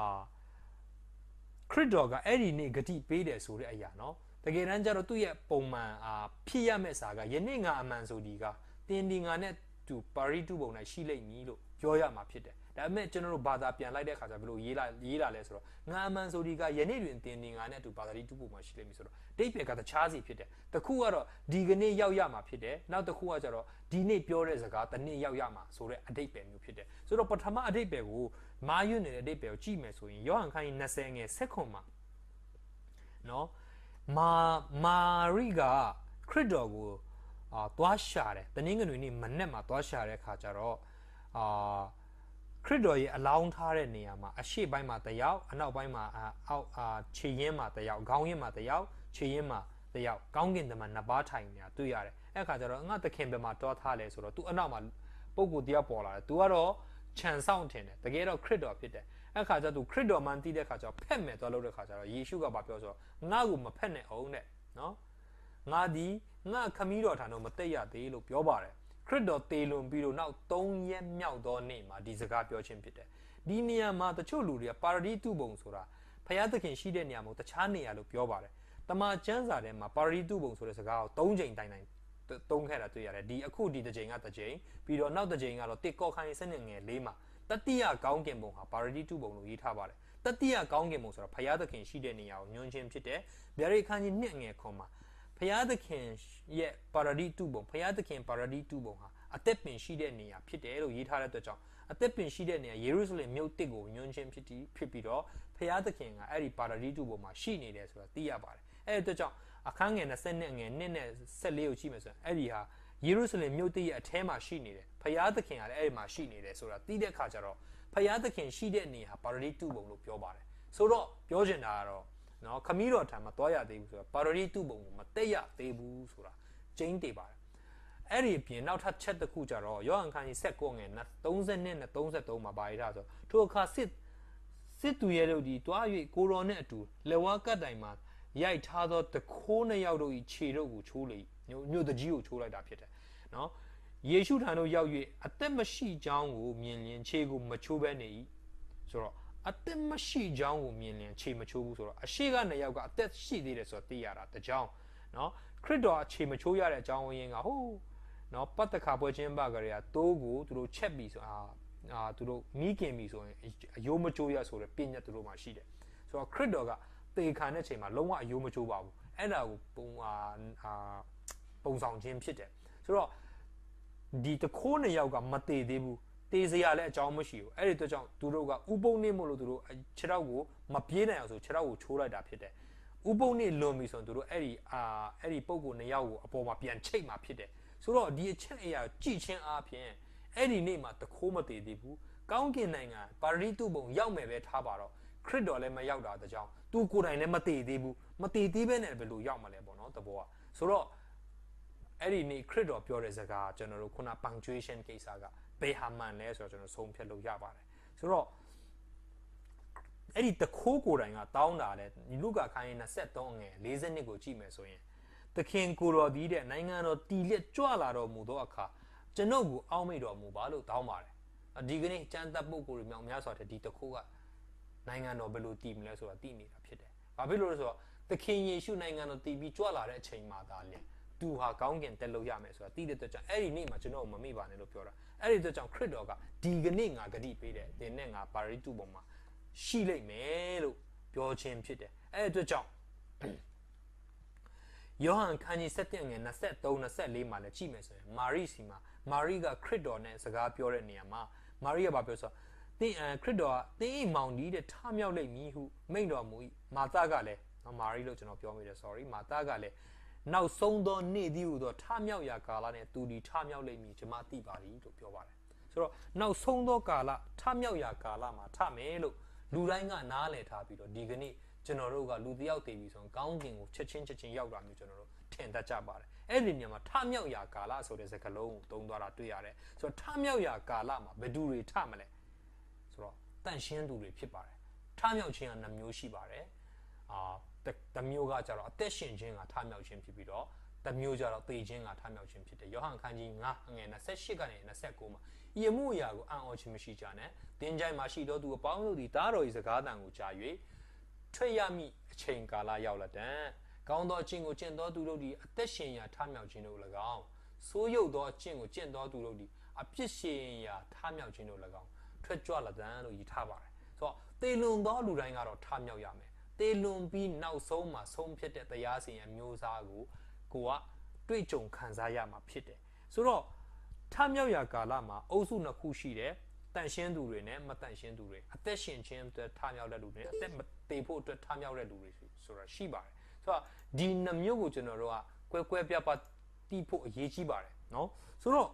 ခရစ်တော်ကအဲ့ဒီနေ့ဂတိပေးတယ်ဆိုတဲ့အရာနော်တကယ်တမ်းကျတော့သူ့ရဲ့ပုံမှန်ဖြစ်ရမယ့်စာကယနေ့ငါအမှန်ဆိုဒီကတင်ဒီငါနဲ့သူပါရီတူပုံ၌ရှိလိမ့်မည်လို့ပြောရမှာဖြစ်တယ်ဒါပေမဲ့ကျွန်တော်တို့ဘာသာပြန်လိုက်တဲ့အခါကျဘယ်လိုရေးလာလဲဆိုတော့ငါအမှန်ဆိုဒီကယနေ့တွင်တင်ဒီငါနဲ့သူပါရီတူပုံမှာရှိလိမ့်မည်ဆိုတော့ဒိတ်ပဲကတခြားစီဖြစ်တယ်တခုကတော့ဒီကနေ့ရောက်ရမှာဖြစ်တယ်နောက်တစ်ခုကကျတော့ဒီနေ့ပြောတဲ့စကားတနေ့ရောက်ရမှာဆိုတဲ့အတိတ်ပဲမျိုးဖြစ်တယ်ဆိုတော့ပထမအတိတ်ပဲကိုမာယွန်းနေတဲ့အတိတ်ပဲကိုကြည့်မယ်ဆိုရင်ယောဟန်ခန်းကြီး20ငယ်ဆက်ခွန်မှာနော်မာရိကခရစ်တော်ကိုသွားရှာတယ်တနင်္ဂနွေနေ့မနေ့မှာသွားရှာတဲ့အခါကျတော့ခရစ်တော်ရဲ့အလောင်းထားတဲ့နေရာမှာအရှေ့ပိုင်းမှာတယောက်အနောက်ပိုင်းမှာအောက်ခြေရင်းမှာတယောက်ခေါင်းရင်းမှာတယောက်ခြေရင်းမှာတယောက်ကောင်းကင်တမန်နှစ်ပါးထိုင်နေတာတွေ့ရတယ်အဲ့အခါကျတော့ငါသခင်ဘယ်မှာတွားထားလဲဆိုတော့သူအနောက်မှာပုဂ္ဂိုလ်တယောက်ပေါ်လာတယ်သူကတော့ခြံဆောင်ထင်တယ်တကယ်တော့ခရစ်တော်ဖြစ်တယ်အဲ့ခါကျတော့သူခရစ်တော်မှန်သိတဲ့ခါကျတော့ဖက်မယ်သွားလို့တဲ့ခါကျတော့ယေရှုကပြောဆိုတော့ငါ့ကိုမဖက်နဲ့အောင်တဲ့နော်ငါဒီငါခမည်းတော်ထံတော့မတက်ရသေးလို့ပြောပါတယ်ခရစ်တော်တေလွန်ပြီးတော့နောက်3ရက်မြောက်သောနေ့မှာဒီစကားပြောခြင်းဖြစ်တယ်ဒီနေရာမှာတချို့လူတွေကပါရဒိတုပုံဆိုတာဖယားသခင်ရှိတဲ့နေရာမှာတခြားနေရာလို့ပြောပါတယ်တမန်ကျမ်းစာထဲမှာပါရဒိတုပုံဆိုတဲ့စကားကို3ချိန်တိုင်သုံးခဲ့တာတွေ့ရတယ်ဒီအခုဒီတစ်ချိန်ကတစ်ချိန်ပြီးတော့နောက်တစ်ချိန်ကတော့တစ်ကောခိုင်းစနစ်ငယ်၄မှာတတိယကောင်းကင်ဘုံဟာပါရဒိတုဘုံလို့ရေးထားပါတယ်တတိယကောင်းကင်ဘုံဆိုတာဘုရားသခင်ရှိတဲ့နေရာကိုညွှန်းခြင်းဖြစ်တယ်ဗျာဒိတ်ခန်းကြီး2ငယ်ခွန်မှာဘုရားသခင်ရဲ့ပါရဒိတုဘုံဘုရားသခင်ပါရဒိတုဘုံဟာအသက်ပင်ရှိတဲ့နေရာဖြစ်တယ်လို့ရေးထားတဲ့အတွက်ကြောင့်အသက်ပင်ရှိတဲ့နေရာယေရုရှလင်မြို့တစ်ကိုညွှန်းခြင်းဖြစ်ပြီးတော့ဘုရားသခင်ကအဲ့ဒီပါရဒိတုဘုံမှာရှိနေတယ်ဆိုတာသိရပါတယ်အဲ့ဒီအတွက်ကြောင့်အခန်းငယ်20နဲ့ငယ်2နဲ့14ကိုကြည့်မယ်ဆိုရင်အဲ့ဒီဟာယေရုရှလင်မြို့တည်းရဲ့အထဲမှာရှိနေတယ်ဖယားသခင်ကလည်းအဲ့ဒီမှာရှိနေတယ်ဆိုတာသိတဲ့အခါကျတော့ဖယားသခင်ရှိတဲ့နေဟာပါရဒိတုဘုံလို့ပြောပါတယ်ဆိုတော့ပြောချင်တာကတော့နော်ခမည်းတော်ထံမှာတွားရသေးဘူးဆိုတာပါရဒိတုဘုံကိုမတက်ရသေးဘူးဆိုတာကျင်းတည်ပါတယ်အဲ့ဒီအပြင်နောက်ထပ်ချက်တစ်ခုကျတော့ယောဟန်ခန်းကြီး19ငယ်30နဲ့33မှာပါရထားဆိုထိုအခါစစ်သူရဲ့တို့ဒီတွား၍ကိုတော်နဲ့အတူလက်ဝါးကတ်တိုင်မှာရိုက်ထားသောတခိုးနှစ်ယောက်တို့၏ခြေတို့ကိုချိုးလေမြို့တကြီးကိုချိုးလိုက်တာဖြစ်တယ်နော်ယေရှုထံသို့ရောက်၍အသက်မရှိကြောင်းကိုမြင်လျင်ခြေကိုမချိုးဘဲနေ၏ဆိုတော့အသက်မရှိကြောင်းကိုမြင်လျင်ခြေမချိုးဘူးဆိုတော့အရှိကနှစ်ယောက်ကအသက်ရှိသေးတယ်ဆိုတော့သိရတာတကြောင်နော်ခရစ်တော်အခြေမချိုးရတဲ့အကြောင်းရင်းကဟိုးနော်ပတ်တခါပွဲချင်းပါကြရတိုးကိုသူတို့ချက်ပြီးဆိုသူတို့မိခင်ပြီးဆိုရင်အယိုးမချိုးရဆိုတဲ့ပြည့်ညက်သူတို့မှရှိတယ်ဆိုတော့ခရစ်တော်ကတေခံတဲ့ချိန်မှာလုံးဝအယိုးမချိုးပါဘူးအဲ့ဒါကိုပုံဆောင်ခြင်းဖြစ်တယ်ဆိုတော့ဒီတခိုးနှစ်ယောက်ကမတေသေးဘူးတေစရာလည်းအကြောင်းမရှိဘူးအဲ့ဒီအတွက်ကြောင့်သူတို့ကဥပုံနေမို့လို့သူတို့ခြေထောက်ကိုမပြေးနိုင်အောင်ဆိုခြေထောက်ကိုချိုးလိုက်တာဖြစ်တယ်ဥပုံနေလွန်ပြီဆိုရင်သူတို့အဲ့ဒီပုံကိုနှစ်ယောက်ကိုအပေါ်မှာပြန်ချိတ်มาဖြစ်တယ်ဆိုတော့ဒီအချက်အရာကြည်ချင်းအားဖြင့်အဲ့ဒီနေ့မှာတခိုးမတေသေးဘူးကောင်းကင်နိုင်ငံပါရဒိတုဘုံရောက်မယ်ပဲထားပါတော့ခရစ်တော်လည်းမရောက်တာတကြောင်သူကိုယ်တိုင်လည်းမတည်သေးဘူးမတည်သေးဘဲနဲ့ဘယ်လိုရောက်မလဲပေါ့နော်တဘောကဆိုတော့အဲ့ဒီနေ့ခရစ်တော်ပြောတဲ့စကားကျွန်တော်တို့ခုန punctuation ကိစ္စကဘယ်ဟာမှန်လဲဆိုတော့ကျွန်တော်ဆုံးဖြတ်လို့ရပါတယ်ဆိုတော့အဲ့ဒီတခိုးကိုယ်တိုင်ကတောင်းတာလဲလူကာခန်းကြီး23ငယ်40ကိုကြည့်မယ်ဆိုရင်သခင်ကိုယ်တော်ဒီတဲ့နိုင်ငံတော်တည်လက်ကြွလာတော်မူသောအခါကျွန်ုပ်ကိုအောက်မေ့တော်မူပါလို့တောင်းပါတယ်ဒီကနေ့ကျမ်းသက်ပုဂ္ဂိုလ်တွေမြောက်များစွာတဲ့ဒီတခိုးကနိုင်ငံတော်ဘယ်လိုတည်မလဲဆိုတာသိနေတာဖြစ်တယ်။ဘာဖြစ်လို့လဲဆိုတော့သခင်ယေရှုနိုင်ငံတော်တည်ပြီးကြွလာတဲ့အချိန်မှာသာလေသူဟာကောင်းကင်တက်လို့ရမယ်ဆိုတာသိတဲ့အတွက်ကြောင့်အဲ့ဒီနေ့မှာကျွန်တော်မမေ့ပါနဲ့လို့ပြောတာ။အဲ့ဒီအတွက်ကြောင့်ခရစ်တော်ကဒီကနေ့ငါဂတိပေးတယ်။ဒီနေ့ငါပါရိတုပုံမှာရှိလိမ့်မယ်လို့ပြောခြင်းဖြစ်တယ်။အဲ့ဒီအတွက်ကြောင့်ယောဟန်ခန်းကြီး7ငယ်23 24မှာလည်းကြည့်မယ်ဆိုရင်မာရိစီမှာမာရိကခရစ်တော်နဲ့စကားပြောတဲ့နေရာမှာမာရိကဘာပြောဆိုတင်းခရစ်တော်ကတင်းအိမ်မောင်ကြီးတဲ့ထမြောက်လိမ့်မည်ဟုမိန့်တော်မူ၏မာသကလည်းမာရိလို့ကျွန်တော်ပြောမိတယ် sorry မာသကလည်းနောက်ဆုံးသောနေ့သည်ဟုသောထမြောက်ရာကာလနဲ့သူဒီထမြောက်လိမ့်မည်ကျွန်မသိပါသည်လို့ပြောပါတယ်ဆိုတော့နောက်ဆုံးသောကာလထမြောက်ရာကာလမှာထမယ်လို့လူတိုင်းကနားလည်ထားပြီးတော့ဒီကနေ့ကျွန်တော်တို့ကလူတယောက်တည်ပြီးဆိုရင်ကောင်းကင်ကိုချက်ချင်းရောက်တာမျိုးကျွန်တော်တို့ထင်တတ်ကြပါတယ်အဲ့ဒီနေရာမှာထမြောက်ရာကာလဆိုတဲ့စကားလုံးကိုသုံးသွားတာတွေ့ရတယ်ဆိုတော့ထမြောက်ရာကာလမှာဘယ်သူတွေထမလဲဆိုတော့တန့်ရှင်းသူတွေဖြစ်ပါတယ်ထမြောက်ခြင်းက2မျိုးရှိပါတယ်တစ်မျိုးကကြတော့အသက်ရှင်ခြင်းကထမြောက်ခြင်းဖြစ်ပြီးတော့တစ်မျိုးကြတော့သေခြင်းကထမြောက်ခြင်းဖြစ်တယ်ယောဟန်ခန်းကြီး9အငယ်28ကနေ29မှာဤမှုအရာကိုအံ့ဩခြင်းမရှိကြနဲ့တင်းကြိုင်မှာရှိသောသူအပေါင်းတို့သည်တားတော်၏စကားသံကိုကြား၍ထွက်ရမည့်အချိန်ကာလရောက်လာတဲ့ကောင်းသောအကျင့်ကိုကျင့်သောသူတို့သည်အသက်ရှင်ရာထမြောက်ခြင်းတို့၎င်းဆိုးရုပ်သောအကျင့်ကိုကျင့်သောသူတို့သည်အပြစ်ရှင်ရာထမြောက်ခြင်းတို့၎င်းထွက်ကြွလာတဲ့လို့ယူထားပါတယ်ဆိုတော့သေလွန်သောလူတိုင်းကတော့ထမြောက်ရမယ်သေလွန်ပြီးနောက်ဆုံးမှာဆုံးဖြတ်တဲ့တရားစီရင်မျိုးစားကိုကတွေ့ကြုံခံစားရမှာဖြစ်တယ်ဆိုတော့ထမြောက်ရာကာလမှာအုပ်စု2ခုရှိတယ်တန့်ရှင်းသူတွေနဲ့မတန့်ရှင်းသူတွေအသက်ရှင်ခြင်းအတွက်ထမြောက်တဲ့လူတွေအသက်မသေဖို့အတွက်ထမြောက်တဲ့လူတွေဆိုတာရှိပါတယ်ဆိုတော့ဒီ2မျိုးကိုကျွန်တော်တို့ကကွဲပြားတိဖို့အရေးကြီးပါတယ်เนาะဆိုတော့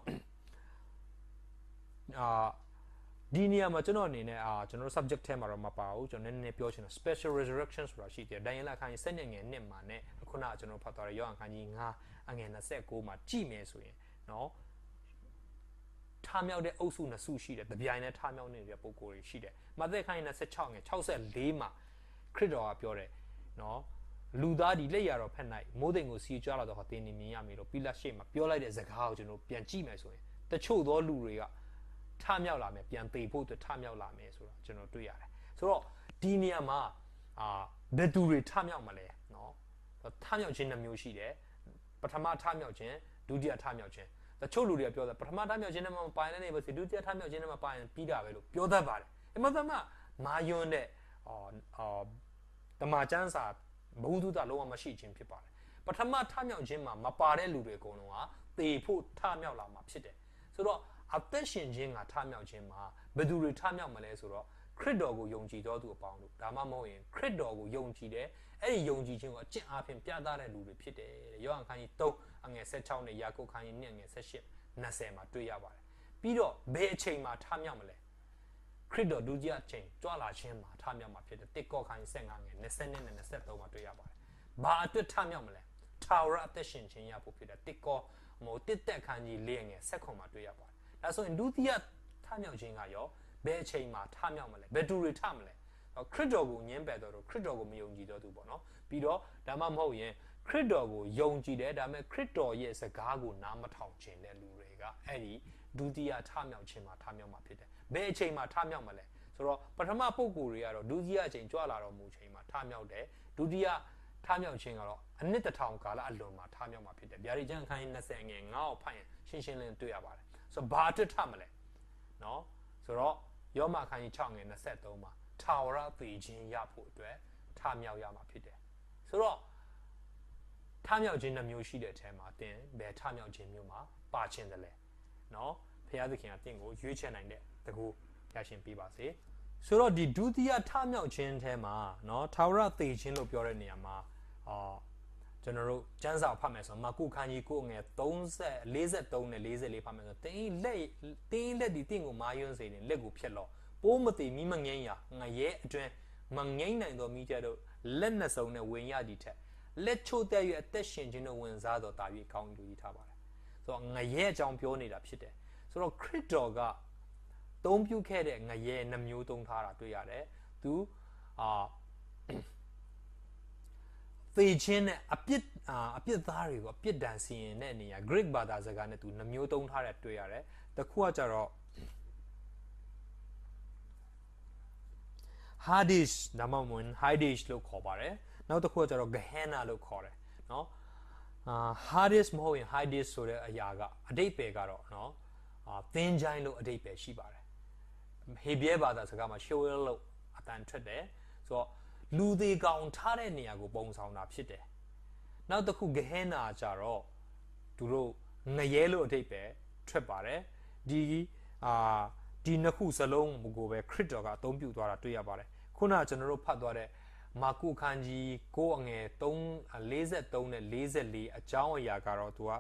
ဒီနေရာမှာကျွန်တော်အနေနဲ့ကျွန်တော် subject ထဲမှာတော့မပါဘူးကျွန်တော်နည်းနည်းပြောချင်တာ special resurrection ဆိုတာရှိတယ်ဒိုင်ယလခန်းကြီး7ငယ်1မှာနဲ့ခုနကကျွန်တော်ဖတ်သွားတဲ့ယောဟန်ခန်းကြီး9အငယ်29မှာကြည့်မယ်ဆိုရင်เนาะထမြောက်တဲ့အုပ်စု2စုရှိတယ်တပြိုင်တည်းထမြောက်နေတဲ့ပုံကိုယ်တွေရှိတယ်မဿဲခန်းကြီး26ငယ်64မှာခရစ်တော်ကပြောတယ်เนาะလူသားဒီလက်ရတော်ဖက်၌မိုးတိမ်ကိုစီးကြွလာတော့ဟောတင်းနေမြင်ရမယ်လို့ပိလတ်ရှေ့မှာပြောလိုက်တဲ့စကားကိုကျွန်တော်ပြန်ကြည့်မယ်ဆိုရင်တချို့သောလူတွေကထမြောက်လာမယ်ပြန်သေဖို့အတွက်ထမြောက်လာမယ်ဆိုတာကျွန်တော်တွေ့ရတယ်ဆိုတော့ဒီနေရာမှာဘယ်သူတွေထမြောက်မလဲเนาะထမြောက်ခြင်း2မျိုးရှိတယ်ပထမထမြောက်ခြင်းဒုတိယထမြောက်ခြင်းတချို့လူတွေကပြောတယ်ပထမထမြောက်ခြင်းနဲ့မှမပိုင်တဲ့နေပါစေဒုတိယထမြောက်ခြင်းနဲ့မှပိုင်ပြီးတာပဲလို့ပြောတတ်ပါတယ်အမှန်တမ်းမာယွန်းတဲ့တမန်ကျမ်းစာဘုဟုတလုံးဝမရှိခြင်းဖြစ်ပါတယ်ပထမထမြောက်ခြင်းမှာမပါတဲ့လူတွေအကုန်လုံးကသေဖို့ထမြောက်လာမှာဖြစ်တယ်ဆိုတော့အသက်ရှင်ခြင်းကထမြောက်ခြင်းမှာဘယ်သူတွေထမြောက်မလဲဆိုတော့ခရစ်တော်ကိုယုံကြည်တော်သူအပေါင်းတို့ဒါမှမဟုတ်ရင်ခရစ်တော်ကိုယုံကြည်တဲ့အဲ့ဒီယုံကြည်ခြင်းကိုအကျင့်အားဖြင့်ပြသတဲ့လူတွေဖြစ်တယ်တဲ့ယောဟန်ခန်းကြီး3အငယ်16နဲ့ယာကုပ်ခန်းကြီး2အငယ်18 20မှာတွေ့ရပါတယ်ပြီးတော့ဘယ်အချိန်မှာထမြောက်မလဲခရစ်တော်ဒုတိယအချိန်ကြွလာခြင်းမှာထမြောက်မှာဖြစ်တယ်တစ်ကောခန်းကြီး15ငယ်20နဲ့23မှာတွေ့ရပါတယ်ဘာအတွက်ထမြောက်မလဲထာဝရအသက်ရှင်ခြင်းရဖို့ဖြစ်တယ်တစ်ကောတစ်သက်ခန်းကြီး4ငယ်19မှာတွေ့ရပါတယ်ဒါဆိုရင်ဒုတိယထမြောက်ခြင်းကရောဘယ်အချိန်မှာထမြောက်မလဲဘယ်သူတွေထမလဲခရစ်တော်ကိုညှင်းပယ်တော်ခရစ်တော်ကိုမယုံကြည်တော်သူပေါ့နော်ပြီးတော့ဒါမှမဟုတ်ရင်ခရစ်တော်ကိုယုံကြည်တယ်ဒါပေမဲ့ခရစ်တော်ရဲ့စကားကိုနားမထောင်ခြင်းတဲ့လူတွေကအဲ့ဒီဒုတိယထမြောက်ခြင်းမှာထမြောက်မှာဖြစ်တယ်ဘယ်အချိန်မှာထမြောက်မလဲဆိုတော့ပထမပုဂ္ဂိုလ်တွေကတော့ဒုတိယအချိန်ကြွလာတော်မူချိန်မှာထမြောက်တယ်ဒုတိယထမြောက်ခြင်းကတော့အနှစ်တစ်ထောင်ကာလအလွန်မှာထမြောက်မှာဖြစ်တယ်ဗျာဒီကျမ်းခန်းကြီး20ငယ်9ကိုဖတ်ရင်ရှင်းရှင်းလင်းတွေ့ရပါတယ်ဆိုတော့ဘာအတွက်ထမလဲเนาะဆိုတော့ယောမခန်းကြီး6ငယ်23မှာထာဝရသေခြင်းရဖို့အတွက်ထမြောက်ရမှာဖြစ်တယ်ဆိုတော့ထမြောက်ခြင်း2မျိုးရှိတဲ့အထဲမှာသင်ဘယ်ထမြောက်ခြင်းမျိုးမှာပါခြင်းတယ်လဲเนาะဖခင်သခင်ကသင်ကိုရွေးချယ်နိုင်တဲ့တကူရရှင်ပေးပါစေဆိုတော့ဒီဒုတိယထမြောက်ခြင်းထဲမှာเนาะထာဝရသေခြင်းလို့ပြောတဲ့နေရာမှာကျွန်တော်တို့ကျမ်းစာဖတ်မယ်ဆိုတော့မာကုခန်းကြီး9ငယ်43နဲ့44ဖတ်မယ်ဆိုတော့တင်းလက်ဒီတင့်ကိုမာယွန်းစေတယ်လက်ကိုဖြတ်လို့ပိုးမသေးမိမငိမ့်ရငရဲအတွင်းမငိမ့်နိုင်သောမိကြတို့လက်နှစ်စုံနဲ့ဝင်ရသည်ထက်လက်ချို့တဲ့ရအသက်ရှင်ခြင်းတို့ဝင်စားတော်တာ၍ကောင်းကြီးထားပါတယ်ဆိုတော့ငရဲအကြောင်းပြောနေတာဖြစ်တယ်ဆိုတော့ခရစ်တော်ကသုံးပြုခဲ့တဲ့ငရဲနှမျိုးသုံးထားတာတွေ့ရတယ်သူသေခြင်းနဲ့အပြစ်သားတွေကိုအပြစ်ဒဏ်စီရင်တဲ့နေရာ Greek ဘာသာစကားနဲ့သူနှမျိုးသုံးထားတဲ့တွေ့ရတယ်တခုကကြတော့ Hades ဒါမှမဟုတ် Hades လို့ခေါ်ပါတယ်နောက်တစ်ခုကကျတော့ Gehenna လို့ခေါ်တယ်เนาะHades မဟုတ်ရင် Hades ဆိုတဲ့အရာကအဓိပ္ပာယ်ကတော့เนาะသင်္ချိုင်းလို့အဓိပ္ပာယ်ရှိပါတယ်ဟေဘရဲဘာသာစကားမှာ Sheol လို့အတန်ထွက်တယ်ဆိုတော့လူသေးကောင်ထားတဲ့နေရာကိုပုံဆောင်တာဖြစ်တယ်နောက်တစ်ခု Gehenna ကြတော့သူတို့ငရဲလို့အဓိပ္ပာယ်ထွက်ပါတယ်ဒီနှစ်ခုစလုံးကိုပဲခရစ်တော်ကအသုံးပြုသွားတာတွေ့ရပါတယ်ခုနကကျွန်တော်တို့ဖတ်သွားတဲ့မာကုခန်းကြီး9အငယ်43နဲ့44အကြောင်းအရာကတော့သူက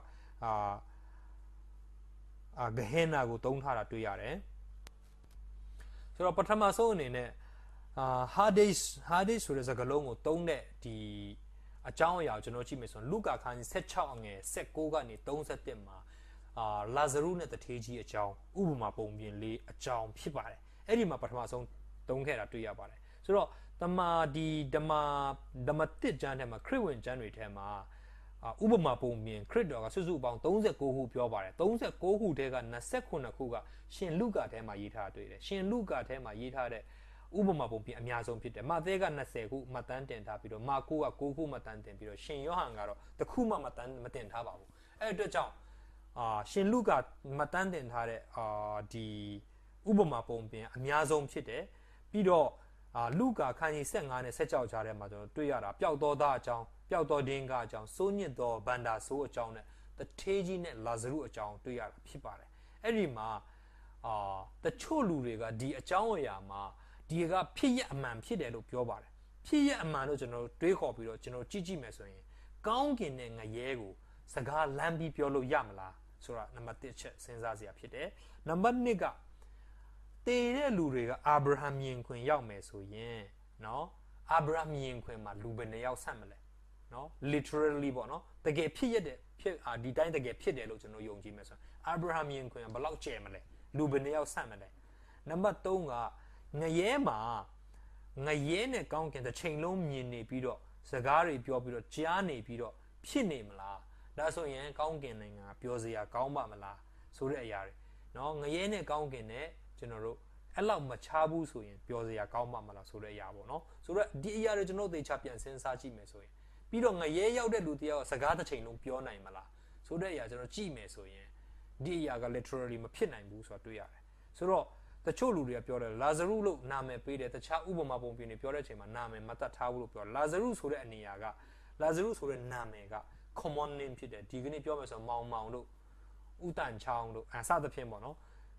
Gehenna ကိုသုံးထားတာတွေ့ရတယ်ဆိုတော့ပထမဆုံးအနေနဲ့Hades ဆိုတဲ့စကားလုံးကိုသုံးတဲ့ဒီအကြောင်းအရာကျွန်တော်ကြည့်မယ်ဆိုရင်လုကာခန်းကြီး16အငယ်16ကနေ31မှာလာဇရုနဲ့တထေးကြီးအကြောင်းဥပမာပုံပြင်လေးအကြောင်းဖြစ်ပါတယ်အဲ့ဒီမှာပထမဆုံးသုံးခဲ့တာတွေ့ရပါတယ်ဆိုတော့ဓမ္မတစ်ကျမ်းထဲမှာခရစ်ဝင်ကျမ်းတွေထဲမှာဥပမာပုံပြင်ခရစ်တော်ကစုစုပေါင်း39ခုပြောပါတယ်39ခုထဲက29ခုကရှင်လုကာထဲမှာရေးထားတွေ့တယ်ရှင်လုကာထဲမှာရေးထားတဲ့ဥပမာပုံပြင်အများဆုံးဖြစ်တယ်မာသဲက20ခုမှတ်တမ်းတင်ထားပြီးတော့မာကုက9ခုမှတ်တမ်းတင်ပြီးတော့ရှင်ယောဟန်ကတော့တစ်ခုမှမှတ်တမ်းမတင်ထားပါဘူးအဲ့အတွက်ကြောင့်ရှင်လုကာမှတ်တမ်းတင်ထားတဲ့ဒီဥပမာပုံပြင်အများဆုံးဖြစ်တယ်ပြီးတော့လုကာခန်းကြီး15နဲ့16ကြားထဲမှာကျွန်တော်တွေ့ရတာပျောက်သောသားအကြောင်းပျောက်သောဒင်းကအကြောင်းစိုးညစ်သောဗန္ဒာဆိုးအကြောင်းနဲ့တထေးကြီးနဲ့လာဇရုအကြောင်းတွေ့ရတာဖြစ်ပါတယ်အဲ့ဒီမှာတချို့လူတွေကဒီအကြောင်းအရာမှာဒီကဖြစ်ရအမှန်ဖြစ်တယ်လို့ပြောပါတယ်ဖြစ်ရအမှန်လို့ကျွန်တော်တွေးခေါ်ပြီးတော့ကျွန်တော်ကြည့်မယ်ဆိုရင်ကောင်းကင်နဲ့ငရဲကိုစကားလမ်းပြီးပြောလို့ရမလားဆိုတာနံပါတ်1ချက်စဉ်းစားစရာဖြစ်တယ်နံပါတ်2ကတည်တဲ့လူတွေကအာဗြဟံမြင်ခွင်ရောက်မယ်ဆိုရင်เนาะအာဗြဟံမြင်ခွင်မှာလူဘယ်နှယောက်ဆက်မလဲเนาะ literally ပေါ့เนาะတကယ်ဖြစ်ရတဲ့ဖြစ်ဒီတိုင်းတကယ်ဖြစ်တယ်လို့ကျွန်တော်ယုံကြည်မယ်ဆိုရင်အာဗြဟံမြင်ခွင်ကဘယ်လောက်ကျယ်မလဲလူဘယ်နှယောက်ဆက်မလဲနံပါတ်3ကငရဲမှာငရဲနဲ့ကောင်းကင်တစ်ချိန်လုံးမြင်နေပြီးတော့စကားတွေပြောပြီးတော့ကြားနေပြီးတော့ဖြစ်နေမလားဒါဆိုရင်ကောင်းကင်နိုင်ငံပြောစရာကောင်းပါမလားဆိုတဲ့အရာတွေเนาะငရဲနဲ့ကောင်းကင်နဲ့ကျွန်တော်တို့အဲ့လောက်မချဘူးဆိုရင်ပြောစရာကောင်းပါမလားဆိုတဲ့အရာပေါ့เนาะဆိုတော့ဒီအရာတွေကျွန်တော်သေချာပြန်စဉ်းစားကြည့်မယ်ဆိုရင်ပြီးတော့ငရဲရောက်တဲ့လူတယောက်ကစကားတစ်ချိန်လုံးပြောနိုင်မလားဆိုတဲ့အရာကျွန်တော်ကြည့်မယ်ဆိုရင်ဒီအရာက literally မဖြစ်နိုင်ဘူးဆိုတာတွေ့ရတယ်ဆိုတော့တချို့လူတွေကပြောတယ်လာဇရုလို့နာမည်ပေးတယ်တခြားဥပမာပုံပြင်တွေပြောတဲ့အချိန်မှာနာမည်မတတ်ထားဘူးလို့ပြောလာဇရုဆိုတဲ့အနေအရာကလာဇရုဆိုတဲ့နာမည်က common name ဖြစ်တယ်ဒီကနေ့ပြောမယ်ဆိုမောင်တို့ဥတန်ချောင်းတို့စသဖြင့်ပေါ့နော်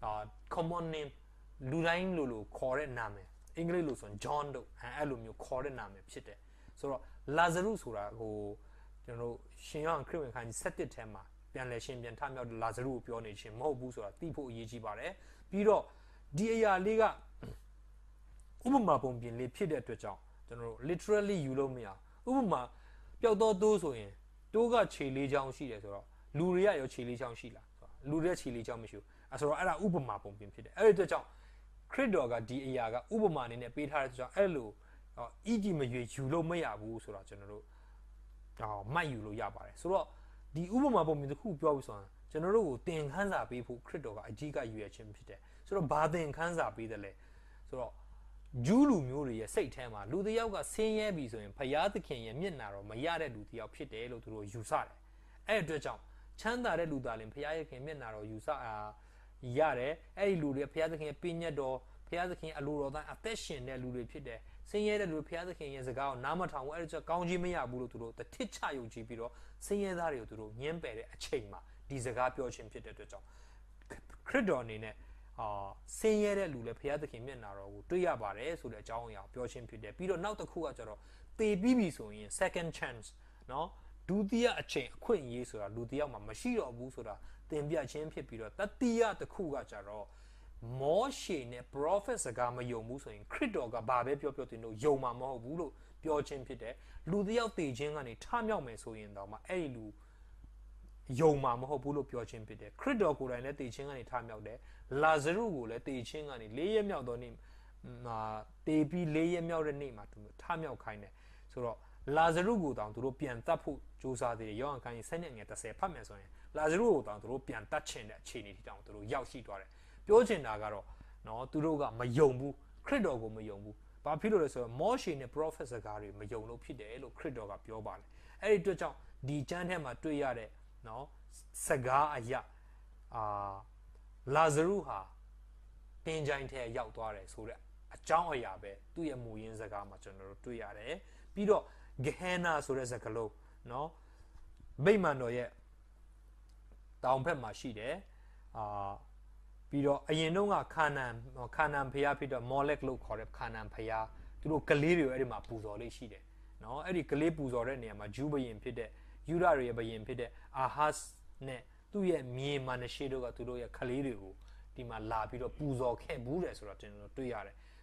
common name လူတိုင်းလို့ခေါ်တဲ့နာမည်အင်္ဂလိပ်လို့ဆိုရင် John တို့အဲ့လိုမျိုးခေါ်တဲ့နာမည်ဖြစ်တယ်ဆိုတော့လာဇရုဆိုတာဟိုကျွန်တော်တို့ရှင်ယောဟန်ခရစ်ဝင်ခန်းကြီး7ထဲမှာပြန်လဲရှင်ပြန်ထမြောက်လာဇရုကိုပြောနေခြင်းမဟုတ်ဘူးဆိုတာသိဖို့အရေးကြီးပါတယ်ပြီးတော့ဒီအရာလေးကဥပမာပုံပြင်လေးဖြစ်တဲ့အတွက်ကြောင့်ကျွန်တော်တို့ literally ယူလို့မရဥပမာပျောက်သောတိုးဆိုရင်တိုးကခြေလေးချောင်းရှိတယ်ဆိုတော့လူတွေကရောခြေလေးချောင်းရှိလားဆိုတော့လူတွေခြေလေးချောင်းမရှိဘူးဆိုတော့အဲ့ဒါဥပမာပုံပြင်ဖြစ်တယ်အဲ့ဒီအတွက်ကြောင့်ခရစ်တော်ကဒီအရာကဥပမာအနေနဲ့ပေးထားတဲ့အတွက်ကြောင့်အဲ့လိုဤကြည်မရွေယူလို့မရဘူးဆိုတော့ကျွန်တော်တို့မှတ်ယူလို့ရပါတယ်ဆိုတော့ဒီဥပမာပုံပြင်တစ်ခုပြောပြီးဆိုရင်ကျွန်တော်တို့ကိုသင်ခန်းစာပေးဖို့ခရစ်တော်ကအကြီးကရွေးခြင်းဖြစ်တယ်ဆိုတော့ဘာသင်ခန်းစာပေးတယ်လဲဆိုတော့ဂျူးလူမျိုးတွေရဲ့စိတ်ထဲမှာလူတစ်ယောက်ကဆင်းရဲပြီဆိုရင်ဖယားသခင်ရဲ့မျက်နှာတော်မရတဲ့လူတစ်ယောက်ဖြစ်တယ်လို့သူတို့ယူဆတယ်အဲ့အတွက်ကြောင့်ချမ်းသာတဲ့လူသားလည်းဖယားရဲ့ခင်မျက်နှာတော်ယူဆရတယ်အဲ့ဒီလူတွေဖယားသခင်ရဲ့ပညတ်တော်ဖယားသခင်အလိုတော်သားအသက်ရှင်တဲ့လူတွေဖြစ်တယ်ဆင်းရဲတဲ့လူဖယားသခင်ရဲ့စကားကိုနားမထောင်ဘူးအဲ့ဒါကြောင့်ကောင်းကြီးမရဘူးလို့သူတို့တစ်ထစ်ချယုံကြည်ပြီးတော့ဆင်းရဲသားတွေကိုသူတို့ညှင်းပယ်တဲ့အချိန်မှာဒီစကားပြောခြင်းဖြစ်တဲ့အတွက်ကြောင့်ခရစ်တော်အနေနဲ့ဆင်းရဲတဲ့လူလည်းဘုရားသခင်မျက်နှာတော်ကိုတွေ့ရပါတယ်ဆိုတဲ့အကြောင်းအရာကိုပြောခြင်းဖြစ်တယ်ပြီးတော့နောက်တစ်ခုကကျတော့သေပြီးပြီဆိုရင် second chance เนาะဒုတိယအချိန်အခွင့်အရေးဆိုတာလူတစ်ယောက်မှမရှိတော့ဘူးဆိုတာသင်ပြခြင်းဖြစ်ပြီးတော့တတိယတစ်ခုကကျတော့မောရှေနဲ့ prophet စကားမယုံဘူးဆိုရင်ခရစ်တော်ကဘာပဲပြောတင်လို့ယုံမှာမဟုတ်ဘူးလို့ပြောခြင်းဖြစ်တယ်လူတစ်ယောက်သေခြင်းကနေထမြောက်မယ်ဆိုရင်တော့မှအဲ့ဒီလူယုံမှာမဟုတ်ဘူးလို့ပြောခြင်းဖြစ်တယ်ခရစ်တော်ကိုယ်တိုင်လည်းသေခြင်းကနေထမြောက်တယ်လာဇရုကိုလည်းသေခြင်းကနေ၄ရက်မြောက်သောနေ့သေပြီး၄ရက်မြောက်တဲ့နေ့မှာသူထမြောက်ခိုင်းတယ်ဆိုတော့လာဇရုကိုတောင်သူတို့ပြန်တတ်ဖို့ကြိုးစားသေးတယ်ယောဟန်ခန်းကြီး7ငယ်30ဖတ်မယ်ဆိုရင်လာဇရုကိုတောင်သူတို့ပြန်တတ်ချင်တဲ့အခြေအနေထိတောင်သူတို့ရောက်ရှိသွားတယ်ပြောချင်တာကတော့နော်သူတို့ကမယုံဘူးခရစ်တော်ကိုမယုံဘူးဘာဖြစ်လို့လဲဆိုတော့မောရှေနဲ့ prophet စကားတွေမယုံလို့ဖြစ်တယ်လို့ခရစ်တော်ကပြောပါတယ်အဲ့ဒီအတွက်ကြောင့်ဒီကျမ်းထဲမှာတွေ့ရတဲ့နော်စကားအရာလာဇရုဟာတင်းကြိုင်ထဲရောက်သွားတယ်ဆိုတဲ့အကြောင်းအရာပဲသူ့ရဲ့မူရင်းစကားမှာကျွန်တော်တို့တွေ့ရတယ်ပြီးတော့ဂဟေနာဆိုတဲ့စကားလုံးနော်ဗိမာန်တော်ရဲ့တောင်ဘက်မှာရှိတယ်ပြီးတော့အရင်တုန်းကခါနန်ဖျားဖြစ်တော့မော်လက်လို့ခေါ်တဲ့ခါနန်ဖျားသူတို့ကလေးတွေအဲ့ဒီမှာပူဇော်လေးရှိတယ်နော်အဲ့ဒီကလေးပူဇော်တဲ့နေရာမှာဂျူးဘုရင်ဖြစ်တဲ့ယူဒတွေရဲ့ဘုရင်ဖြစ်တဲ့အာဟတ်နဲ့သူ့ရဲ့မြေမာနရှေတို့ကသူတို့ရဲ့ကလေးတွေကိုဒီမှာလာပြီးတော့ပူဇော်ခဲ့ဘူးတယ်ဆိုတော့ကျွန်တော်တို့တွေ့ရတယ်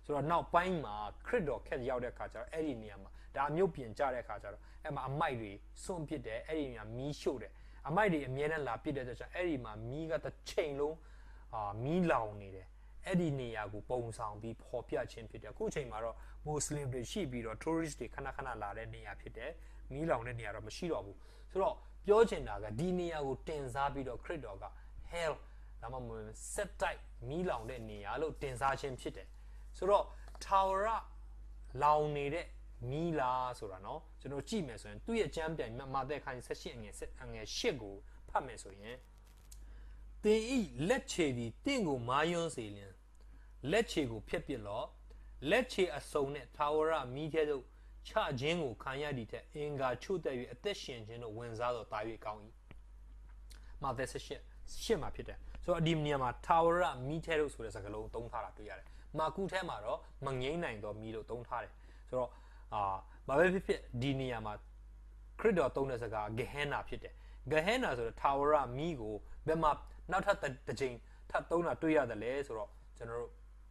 ဆိုတော့နောက်ပိုင်းမှာခရစ်တော်ခက်ရောက်တဲ့ခါကျတော့အဲ့ဒီနေရာမှာဒါအမြုပ်ပြင်ကြတဲ့ခါကျတော့အဲ့မှာအမိုက်တွေစွန့်ပစ်တယ်အဲ့ဒီနေရာမီးရှို့တယ်အမိုက်တွေအမြဲတမ်းလာပစ်တဲ့အတွက်ကြောင့်အဲ့ဒီမှာမီးကတစ်ချိန်လုံးမီးလောင်နေတယ်အဲ့ဒီနေရာကိုပုံဆောင်ပြီးပေါ်ပြခြင်းဖြစ်တယ်အခုချိန်မှာတော့မွတ်စလင်တွေရှိပြီးတော့ tourist တွေခဏခဏလာတဲ့နေရာဖြစ်တယ်မီးလောင်တဲ့နေရာတော့မရှိတော့ဘူးဆိုတော့ပြောချင်တာကဒီနေရာကိုတင်စားပြီးတော့ခရစ်တော်က hell ဒါမှမဟုတ်ဆက်တိုက်မီးလောင်တဲ့နေရာလို့တင်စားခြင်းဖြစ်တယ်ဆိုတော့ထာဝရလောင်နေတဲ့မီးလားဆိုတာเนาะကျွန်တော်ကြည့်မယ်ဆိုရင်သူ့ရဲ့ကျမ်းပြန်မာသက်ခန်း18အငယ်8ကိုဖတ်မယ်ဆိုရင်တင်ဤလက်ခြေသည်တင့်ကိုမာယွန်းစေလျင်လက်ခြေကိုဖျက်ပစ်လော့လက်ခြေအစုံနဲ့ထာဝရမီးထဲသို့ချခြင်းကိုခံရသည့်ထက်အင်္ဂါချို့တဲ့၍အသက်ရှင်ခြင်းတို့ဝင်စားတော့တာ၍ကောင်း၏မာသက်18မှာဖြစ်တယ်ဆိုတော့ဒီနေရာမှာထာဝရမီးထဲသို့ဆိုတဲ့စကားလုံးသုံးထားတာတွေ့ရတယ်မာကုထဲမှာတော့မငိမ့်နိုင်သောမီးလို့သုံးထားတယ်ဆိုတော့ဘာပဲဖြစ်ဒီနေရာမှာခရစ်တော်သုံးတဲ့စကားဂဟန္နာဖြစ်တယ်ဂဟန္နာဆိုတော့ထာဝရမီးကိုဘယ်မှာနောက်ထပ်တစ်ချိန်ထပ်သုံးတာတွေ့ရတယ်လဲဆိုတော့ကျွန်တော်တို့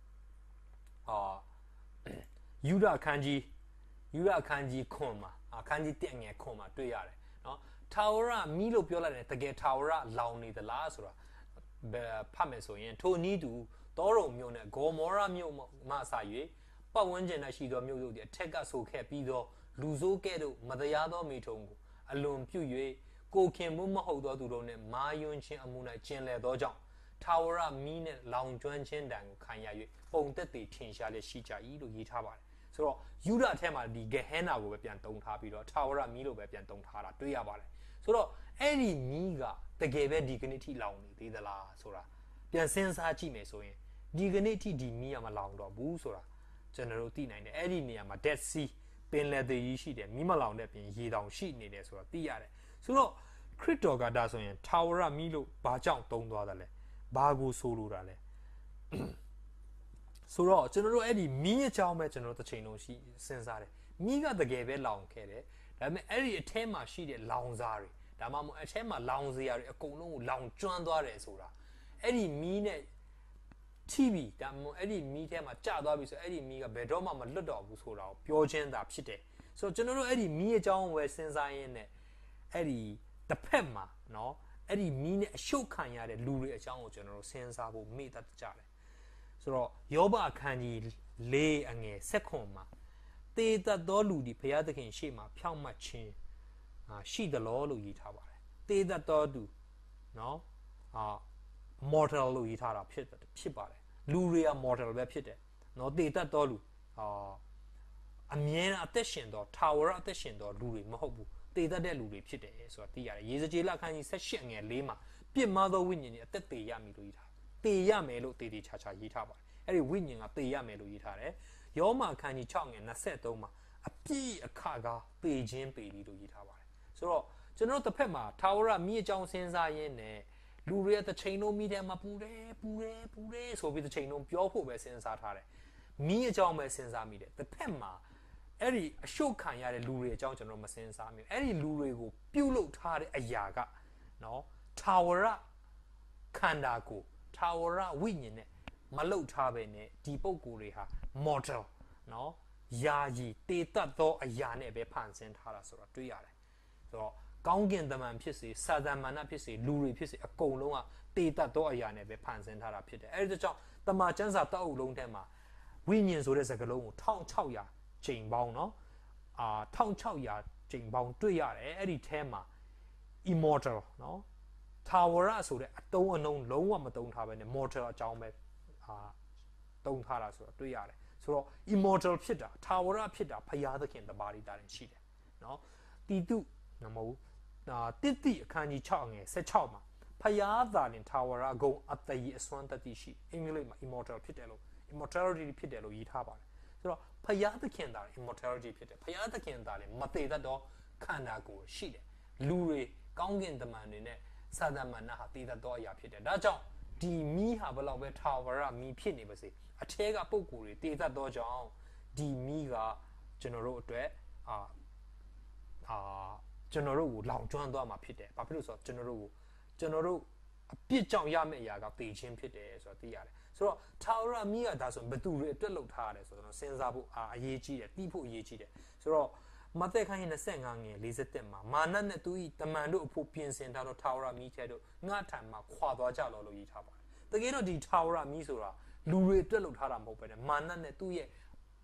ယူဒအခန်းကြီးခွန်မှာအခန်းကြီး1ငယ်ခွန်မှာတွေ့ရတယ်เนาะထာဝရမီးလို့ပြောလိုက်တယ်တကယ်ထာဝရလောင်နေသလားဆိုတာဖတ်မယ်ဆိုရင်ထိုနည်းတူတောရုံမြို့နဲ့ဂေါမောရမြို့မှအစ၍ပတ်ဝန်းကျင်၌ရှိသောမြို့တို့သည်အထက်ကဆိုခဲ့ပြီးသောလူဆိုးကဲ့သို့မတရားသောမိထုံကိုအလွန်ပြု၍ကိုခင်မှုမဟုတ်သောသူတို့နှင့်မာယွန်းခြင်းအမှု၌ကျင်လည်သောကြောင့်ထာဝရမီးနှင့်လောင်ကျွမ်းခြင်းတံကိုခံရ၍ပုံသက်တည်ထင်ရှားလျက်ရှိကြ၏လို့ရေးထားပါတယ်ဆိုတော့ယူဒအထက်မှာဒီဂဟန္နာကိုပဲပြန်တုံထားပြီးတော့ထာဝရမီးလို့ပဲပြန်တုံထားတာတွေ့ရပါတယ်ဆိုတော့အဲ့ဒီမီးကတကယ်ပဲဒီကနေ့ထိလောင်နေသေးသလားဆိုတာပြန်စဉ်းစားကြည့်မယ်ဆိုရင်ဒီကနေ့ထိဒီမီးကမလောင်တော့ဘူးဆိုတာကျွန်တော်တို့သိနိုင်တယ်အဲ့ဒီနေရာမှာ Dead Sea ပင်လယ်သေးကြီးရှိတယ်မီးမလောင်တဲ့ပြင်ရေတောင်ရှိနေတယ်ဆိုတာသိရတယ်ဆိုတော့ခရစ်တော်ကဒါဆိုရင်ထာဝရမီးလို့ဘာကြောင့်သုံးသွားတယ်လဲဘာကိုဆိုလိုတာလဲဆိုတော့ကျွန်တော်တို့အဲ့ဒီမီးအကြောင်းပဲကျွန်တော်တို့တစ်ချိန်လုံးရှိစဉ်းစားတယ်မီးကတကယ်ပဲလောင်ခဲ့တယ်ဒါပေမဲ့အဲ့ဒီအထဲမှာရှိတဲ့လောင်စာတွေဒါမှမဟုတ်အထဲမှာလောင်စရာတွေအကုန်လုံးကိုလောင်ကျွမ်းသွားတယ်ဆိုတာအဲ့ဒီမီးနဲ့ထိပြီးဒါမှမဟုတ်အဲ့ဒီမီးထဲမှာကျသွားပြီဆိုအဲ့ဒီမီးကဘယ်တော့မှမလွတ်တော့ဘူးဆိုတာကိုပြောချင်းသာဖြစ်တယ်ဆိုတော့ကျွန်တော်တို့အဲ့ဒီမီးအကြောင်းဝယ်စဉ်းစားရင်းနဲ့အဲ့ဒီတစ်ဖက်မှာเนาะအဲ့ဒီမီးနဲ့အရှုပ်ခံရတဲ့လူတွေအကြောင်းကိုကျွန်တော်တို့စဉ်းစားဖို့မေ့တတ်ကြတယ်ဆိုတော့ယောဘအခန်းကြီး4အငယ်7မှာတေတတ်သောလူဒီဘုရားသခင်ရှေ့မှာဖြောင့်မတ်ခြင်းရှိသလောလို့ရေးထားပါတယ်တေတတ်သောသူเนาะmortal လို့ရေးထားတာဖြစ်ပါတယ်လူတွေက mortal ပဲဖြစ်တယ်เนาะတေတတ်သောလူအမြဲတမ်းအသက်ရှင်သောထာဝရအသက်ရှင်သောလူတွေမဟုတ်ဘူးတေတတ်တဲ့လူတွေဖြစ်တယ်ဆိုတာသိရတယ်ယေဇကျေလအခန်းကြီး18ငယ်4မှာပြစ်မှားသောဝိညာဉ်တွေအသက်သေရမည်လို့ရေးထားသေရမယ်လို့တေချာချာရေးထားပါတယ်အဲ့ဒီဝိညာဉ်ကသေရမယ်လို့ရေးထားတယ်ယောမအခန်းကြီး6ငယ်23မှာအပြည့်အခါကသေခြင်းပေပြီလို့ရေးထားပါတယ်ဆိုတော့ကျွန်တော်တို့တစ်ဖက်မှာထာဝရမိအကြောင်းစဉ်းစားရင်းနဲ့လူတွေတစ်ချိန်လုံးမိတယ်မှာပူတယ်ဆိုပြီးတစ်ချိန်လုံးပြောဖို့ပဲစဉ်းစားထားတယ်မိအကြောင်းပဲစဉ်းစားမိတယ်တစ်ဖက်မှာအဲ့ဒီအရှုပ်ခံရတဲ့လူတွေအကြောင်းကျွန်တော်မစဉ်းစားမိဘူးအဲ့ဒီလူတွေကိုပြုတ်လုထားတဲ့အရာကနော်ထာဝရခန္ဓာကိုထာဝရဝိညာဉ်နဲ့မလုတ်ထားပဲနဲ့ဒီပုံကိုယ်တွေဟာ model နော်ယာယီတေတတ်သောအရာနဲ့ပဲဖန်ဆင်းထားတာဆိုတော့တွေ့ရတယ်ဆိုတော့ကောင်းကင်တမန်ဖြစ်စေစာတမန်ဖြစ်စေလူတွေဖြစ်စေအကုန်လုံးကတေတတ်သောအရာနဲ့ပဲဖန်ဆင်းထားတာဖြစ်တယ်အဲဒီကြောင့်တမန်ကျမ်းစာတောက်အုပ်လုံးထဲမှာဝိညာဉ်ဆိုတဲ့စကားလုံးကို1600ချိန်ပေါင်းเนาะ1600ချိန်ပေါင်းတွေ့ရတယ်အဲ့ဒီထဲမှာ immortal เนาะထာဝရဆိုတဲ့အတုံးအနှုံးလုံးဝမတုံးထားပဲနဲ့ mortal အကြောင်းပဲတုံးထားတာဆိုတော့တွေ့ရတယ်ဆိုတော့ immortal ဖြစ်တာထာဝရဖြစ်တာဘုရားသခင်တပါးလေးတာရင်ရှိတယ်เนาะတီတုမဟုတ်တိတိအခန်းကြီး6ငယ်16မှာဘုရားသာလင်ထာဝရဂုဏ်အတ္တကြီးအစွမ်းတတိရှိအင်္ဂလိပ်မှာ immortal ဖြစ်တယ်လို့ immortality ဖြစ်တယ်လို့ရေးထားပါတယ်ဆိုတော့ဘုရားသခင်သာလင် immortality ဖြစ်တယ်ဘုရားသခင်သာလင်မတည်တတ်သောခန္ဓာကိုယ်ရှိတယ်လူတွေကောင်းကင်တမန်တွေနဲ့စာတမန်ဟာတည်တတ်သောအရာဖြစ်တယ်ဒါကြောင့်ဒီမီးဟာဘလောက်ပဲထာဝရမီးဖြစ်နေပါစေအထဲကပုံကိုယ်တွေတည်တတ်သောကြောင့်ဒီမီးကကျွန်တော်တို့အတွက်ကျွန်တော်တို့ကိုလောင်ကျွမ်းသွားမှာဖြစ်တယ်ဘာဖြစ်လို့ဆိုတော့ကျွန်တော်တို့အပြစ်ကြောင့်ရမယ့်အရာကတည်ခြင်းဖြစ်တယ်ဆိုတော့သိရတယ်ဆိုတော့ထာဝရမီးကဒါဆိုဘသူတွေအတွက်လောက်ထားရတယ်ဆိုတော့စဉ်းစားဖို့အရေးကြီးတယ်တီးဖို့အရေးကြီးတယ်ဆိုတော့မဿဲခန်းကြီး25ငယ်47မှာမာနနဲ့သူ၏တမန်တို့အဖို့ပြင်ဆင်ထားတော့ထာဝရမီးထဲတို့ငါထံမှာခွာသွားကြလို့ရေးထားပါတယ်တကယ်တော့ဒီထာဝရမီးဆိုတာလူတွေအတွက်လောက်ထားတာမဟုတ်ပဲねမာနနဲ့သူ့ရဲ့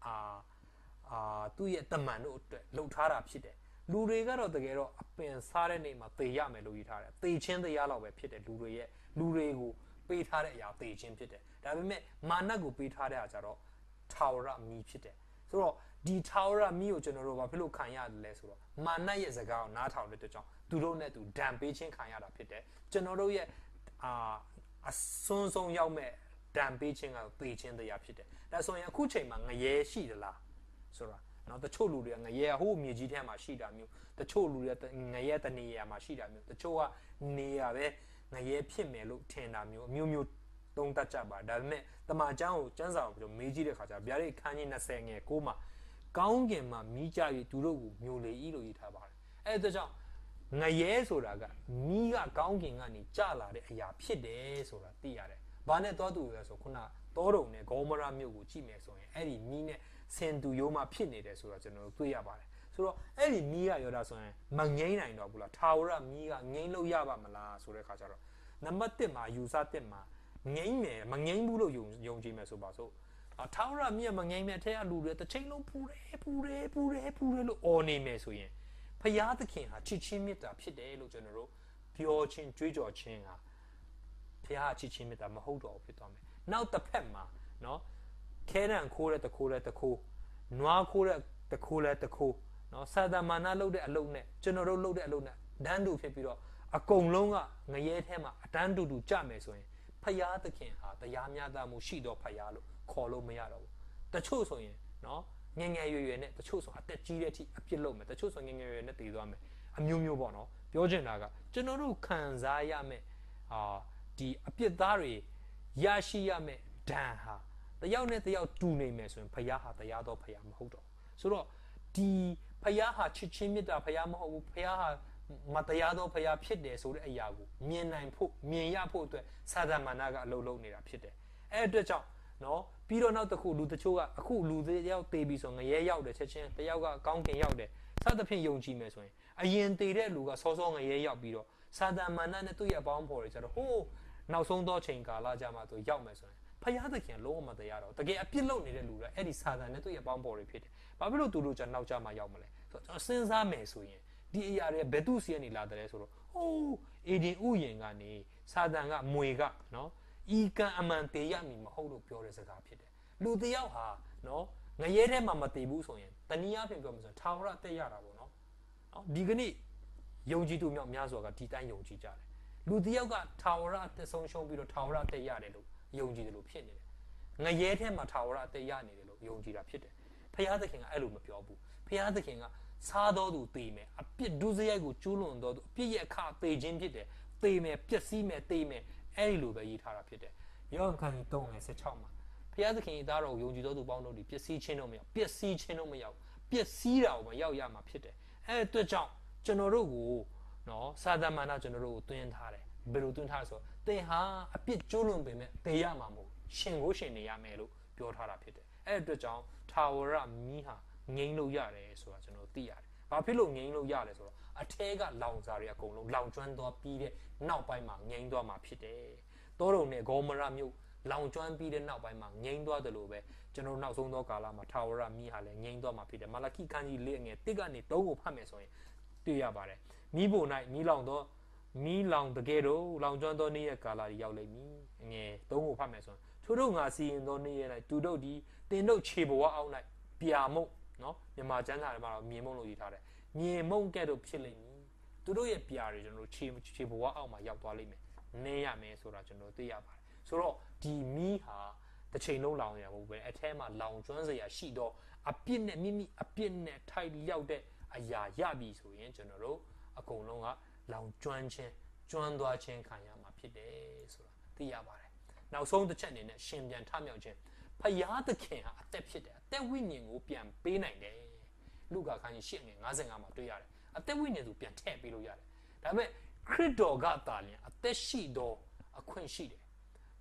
သူ့ရဲ့တမန်တို့အတွက်လောက်ထားတာဖြစ်တယ်လူတွေကတော့တကယ်တော့အပင်စားတဲ့နေ့မှာသေရမယ်လို့ရေးထားတယ်သေချင်းတရားလောက်ပဲဖြစ်တယ်လူတွေကိုပေးထားတဲ့အရာသေချင်းဖြစ်တယ်ဒါပေမဲ့မာနကိုပေးထားတဲ့အားကြတော့ထာဝရမီးဖြစ်တယ်ဆိုတော့ဒီထာဝရမီးကိုကျွန်တော်တို့ဘာဖြစ်လို့ခံရတယ်လဲဆိုတော့မာနရဲ့စကားကိုနားထောင်တဲ့အတွက်ကြောင့်သူတို့နဲ့သူဒဏ်ပေးခြင်းခံရတာဖြစ်တယ်ကျွန်တော်တို့ရဲ့အစွန်းဆုံးရောက်မဲ့ဒဏ်ပေးခြင်းကတော့သေခြင်းတရားဖြစ်တယ်ဒါဆိုရင်အခုချိန်မှာငရဲရှိသလားဆိုတာနော်တချို့လူတွေကငရဲဟိုးမြေကြီးထဲမှာရှိတာမျိုးတချို့လူတွေငရဲတနေရာမှာရှိတာမျိုးတချို့ကနေရပဲငရဲဖြစ်မယ်လို့ထင်တာမျိုးအမျိုးမျိုးသုံးတတ်ကြပါဒါပေမဲ့တမန်ကျမ်းကိုကျမ်းစာကိုမေးကြည့်တဲ့ခါကျဗျာဒိတ်ခန်းကြီး20ငယ်6မှာကောင်းကင်မှာမီးကြ၍သူတို့ကိုမျိုးလေဤလို့ရေးထားပါတယ်အဲ့ဒါကြောင့်ငရဲဆိုတာကမီးကကောင်းကင်ကနေကျလာတဲ့အရာဖြစ်တယ်ဆိုတာသိရတယ်ဘာနဲ့တောတူလဲဆိုခုနတောတုံနဲ့ဂေါမရမြို့ကိုကြည့်မယ်ဆိုရင်အဲ့ဒီမီးနဲ့ဆင်တူရိုးမှဖြစ်နေတယ်ဆိုတာကျွန်တော်တို့တွေ့ရပါတယ်ဆိုတော့အဲ့ဒီမီးကရောတာဆိုရင်မငိမ့်နိုင်တော့ဘူးလားထာဝရမီးကငိမ့်လို့ရပါမလားဆိုတဲ့ခါကျတော့နံပါတ်1မှာယူဆ1မှာငိမ့်မယ်မငိမ့်ဘူးလို့ယုံကြည်မယ်ဆိုပါစို့ထာဝရမီးကမငိမ့်မယ်ထဲကလူတွေတစ်ချိန်လုံးပူတယ်လို့အော်နေမယ်ဆိုရင်ဖျားသခင်ဟာချစ်ချင်းမေတ္တာဖြစ်တယ်လို့ကျွန်တော်တို့ပြောချင်းကြွေးကြော်ခြင်းဟာဖျားချစ်ချင်းမေတ္တာမဟုတ်တော့ဘူးဖြစ်သွားမယ်နောက်တစ်ဖက်မှာနော်ခဲတံခိုးတဲ့တခိုးနွားခိုးတဲ့တခိုးနော်စာတမာနလုပ်တဲ့အလုပ်နဲ့ကျွန်တော်တို့လုပ်တဲ့အလုပ်နဲ့ဒန်းတူဖြစ်ပြီးတော့အကုန်လုံးကငရဲထဲမှာအတန်းတူကြမယ်ဆိုရင်ဖျားသခင်ဟာတရားမျှတမှုရှိတော့ဖျားလို့ခေါ်လို့မရတော့ဘူးတချို့ဆိုရင်နော်ငယ်ရွယ်နဲ့တချို့ဆိုအသက်ကြီးတဲ့အထိအပြစ်လုပ်မယ်တချို့ဆိုငယ်ရွယ်နဲ့တည်သွားမယ်အမျိုးမျိုးပေါ့နော်ပြောချင်တာကကျွန်တော်တို့ခံစားရမယ်ဒီအပြစ်သားတွေရရှိရမယ်ဒဏ်ဟာတယောက်နဲ့တယောက်တူနေမယ်ဆိုရင်ဖျားဟာတရားတော်ဖျားမဟုတ်တော့ဆိုတော့ဒီဖျားဟာချစ်ချင်းမေတ္တာဖျားမဟုတ်ဘူးဖျားဟာမတရားသောဖျားဖြစ်တယ်ဆိုတဲ့အရာကိုမြင်ရဖို့အတွက်စာတမန်ကအလုပ်လုပ်နေတာဖြစ်တယ်အဲ့အတွက်ကြောင့်နော်ပြီးတော့နောက်တစ်ခုလူတချို့ကအခုလူတယောက်သေပြီဆိုငရဲရောက်တယ်ချက်ချင်းတယောက်ကကောင်းကင်ရောက်တယ်စသဖြင့်ယုံကြည်မယ်ဆိုရင်အရင်သေတဲ့လူကစောစောငရဲရောက်ပြီးတော့စာတမန်နဲ့သူ့ရဲ့အပေါင်းဖော်တွေကျတော့ဟိုးနောက်ဆုံးသောချိန်ကာလကြာမှသူရောက်မယ်ဆိုရင်ဖျားသခင်လုံးဝမတရားတော့တကယ်အပြစ်လုပ်နေတဲ့လူတွေအဲ့ဒီစာတန်နဲ့သူ့ရဲ့အပေါင်းဖော်တွေဖြစ်တယ်ဘာဖြစ်လို့သူတို့ကျနောက်ကျမှရောက်မလဲဆိုတော့ကျွန်တော်စဉ်းစားမယ်ဆိုရင်ဒီအရာတွေဘယ်သူစီကနေလာတယ်ဆိုတော့ဟိုးအေဒင်ဥယျာဉ်ကနေစာတန်ကမွေကနော်ဤကံအမှန်တေရမည်မဟုတ်လို့ပြောတဲ့စကားဖြစ်တယ်လူတယောက်ဟာနော်ငရဲထဲမှာမတည်ဘူးဆိုရင်တနည်းအားဖြင့်ပြောမှဆိုထာဝရတက်ရတာပေါ့နော်ဒီကနေ့ယုံကြည်သူများများစွာကဒီတိုင်းယုံကြည်ကြတယ်လူတယောက်ကထာဝရအသက်ဆုံးရှုံးပြီးတော့ထာဝရတက်ရတယ်လို့ယုံကြည်တယ်လို့ဖြစ်နေတယ်ငရဲထဲမှာထာဝရတက်ရနေတယ်လို့ယုံကြည်တာဖြစ်တယ်ဖခင်သခင်ကအဲ့လိုမပြောဘူးဖခင်သခင်ကစားတော်သူသေမယ်အပြစ်ဒုစရိုက်ကိုကျူးလွန်တော်သူအပြစ်ရဲ့အခသေခြင်းဖြစ်တယ်သေမယ်ပျက်စီးမယ်သေမယ်အဲ့ဒီလိုပဲရေးထားတာဖြစ်တယ်ယောဟန်ခန်းကြီး3:16မှာဖခင်သခင်၏သားတော်ကိုယုံကြည်တော်သူပေါင်းတို့ဒီပျက်စီးခြင်းတော့မရောက်ပျက်စီးခြင်းတော့မရောက်ပျက်စီးတာကိုမရောက်ရမှာဖြစ်တယ်အဲ့အတွက်ကြောင့်ကျွန်တော်တို့ကိုနော်စာတမန်ကကျွန်တော်တို့ကိုတွင်းထားတယ်ဘယ်လိုတွင်းထားလဲဆိုတော့သင်ဟာအပြစ်ကျူးလွန်ပေမဲ့သေရမှာမဟုတ်ရှင်ကိုရှင်နေရမယ်လို့ပြောထားတာဖြစ်တယ်အဲ့အတွက်ကြောင့်ထာဝရမီးဟာငိမ့်လို့ရတယ်ဆိုတာကျွန်တော်သိရတယ်ဘာဖြစ်လို့ငိမ့်လို့ရလဲဆိုတော့အထဲကလောင်စာတွေအကုန်လုံးလောင်ကျွမ်းသွားပြီးတဲ့နောက်ပိုင်းမှာငိမ့်သွားမှာဖြစ်တယ်တောတုံနဲ့ဂေါမရမြို့လောင်ကျွမ်းပြီးတဲ့နောက်ပိုင်းမှာငိမ့်သွားတယ်လို့ပဲကျွန်တော်နောက်ဆုံးသောကာလမှာထာဝရမီးဟာလည်းငိမ့်သွားမှာဖြစ်တယ်မာလခိခန်းကြီး၄ငယ်1ကနေ3ကိုဖတ်မယ်ဆိုရင်တွေ့ရပါတယ်မီးပုံ၌မီးလောင်တကယ်တော့လောင်ကျွမ်းသောနေ့ရက်ကာလကြီးရောက်လိမ့်မည်ငယ်3ကိုဖတ်မယ်ဆိုရင်ထို့တို့ငါစီရင်သောနေ့ရက်၌သူတို့ဒီတင်တို့ခြေဘဝအောက်၌ပြာမုံနော်မြန်မာကျမ်းစာထဲမှာတော့မြေမုံလို့ရေးထားတယ်မြေမုံကဲ့သို့ဖြစ်လိမ့်မည်သူတို့ရဲ့ပြာတွေကျွန်တော်တို့ခြေဘဝအောက်မှာရောက်သွားလိမ့်မယ်နင်းရမယ်ဆိုတာကျွန်တော်သိရပါတယ်ဆိုတော့ဒီမီးဟာတစ်ချိန်လုံးလောင်ရမှာပဲအထဲမှာလောင်ကျွမ်းစရာရှိတော့အပြစ်နဲ့မိမိအပြစ်နဲ့ထိုက်လျောက်တဲ့အရာရပြီဆိုရင်ကျွန်တော်တို့အကုန်လုံးကလောင်ကျွမ်းသွားခြင်းခံရမှာဖြစ်တယ်ဆိုတာသိရပါတယ်နောက်ဆုံးတစ်ချက်အနေနဲ့ရှင်ပြန်ထမြောက်ခြင်းဖယားသခင်ဟာအသက်ဖြစ်တယ်အသက်ဝိညာဉ်ကိုပြန်ပေးနိုင်တယ်လူကာခန်းကြီး8ငယ်55မှာတွေ့ရတယ်အသက်ဝိညာဉ်သူပြန်ထည့်ပေးလို့ရတယ်ဒါပေမဲ့ခရစ်တော်ကတာလျှင်အသက်ရှိသောအခွင့်ရှိတယ်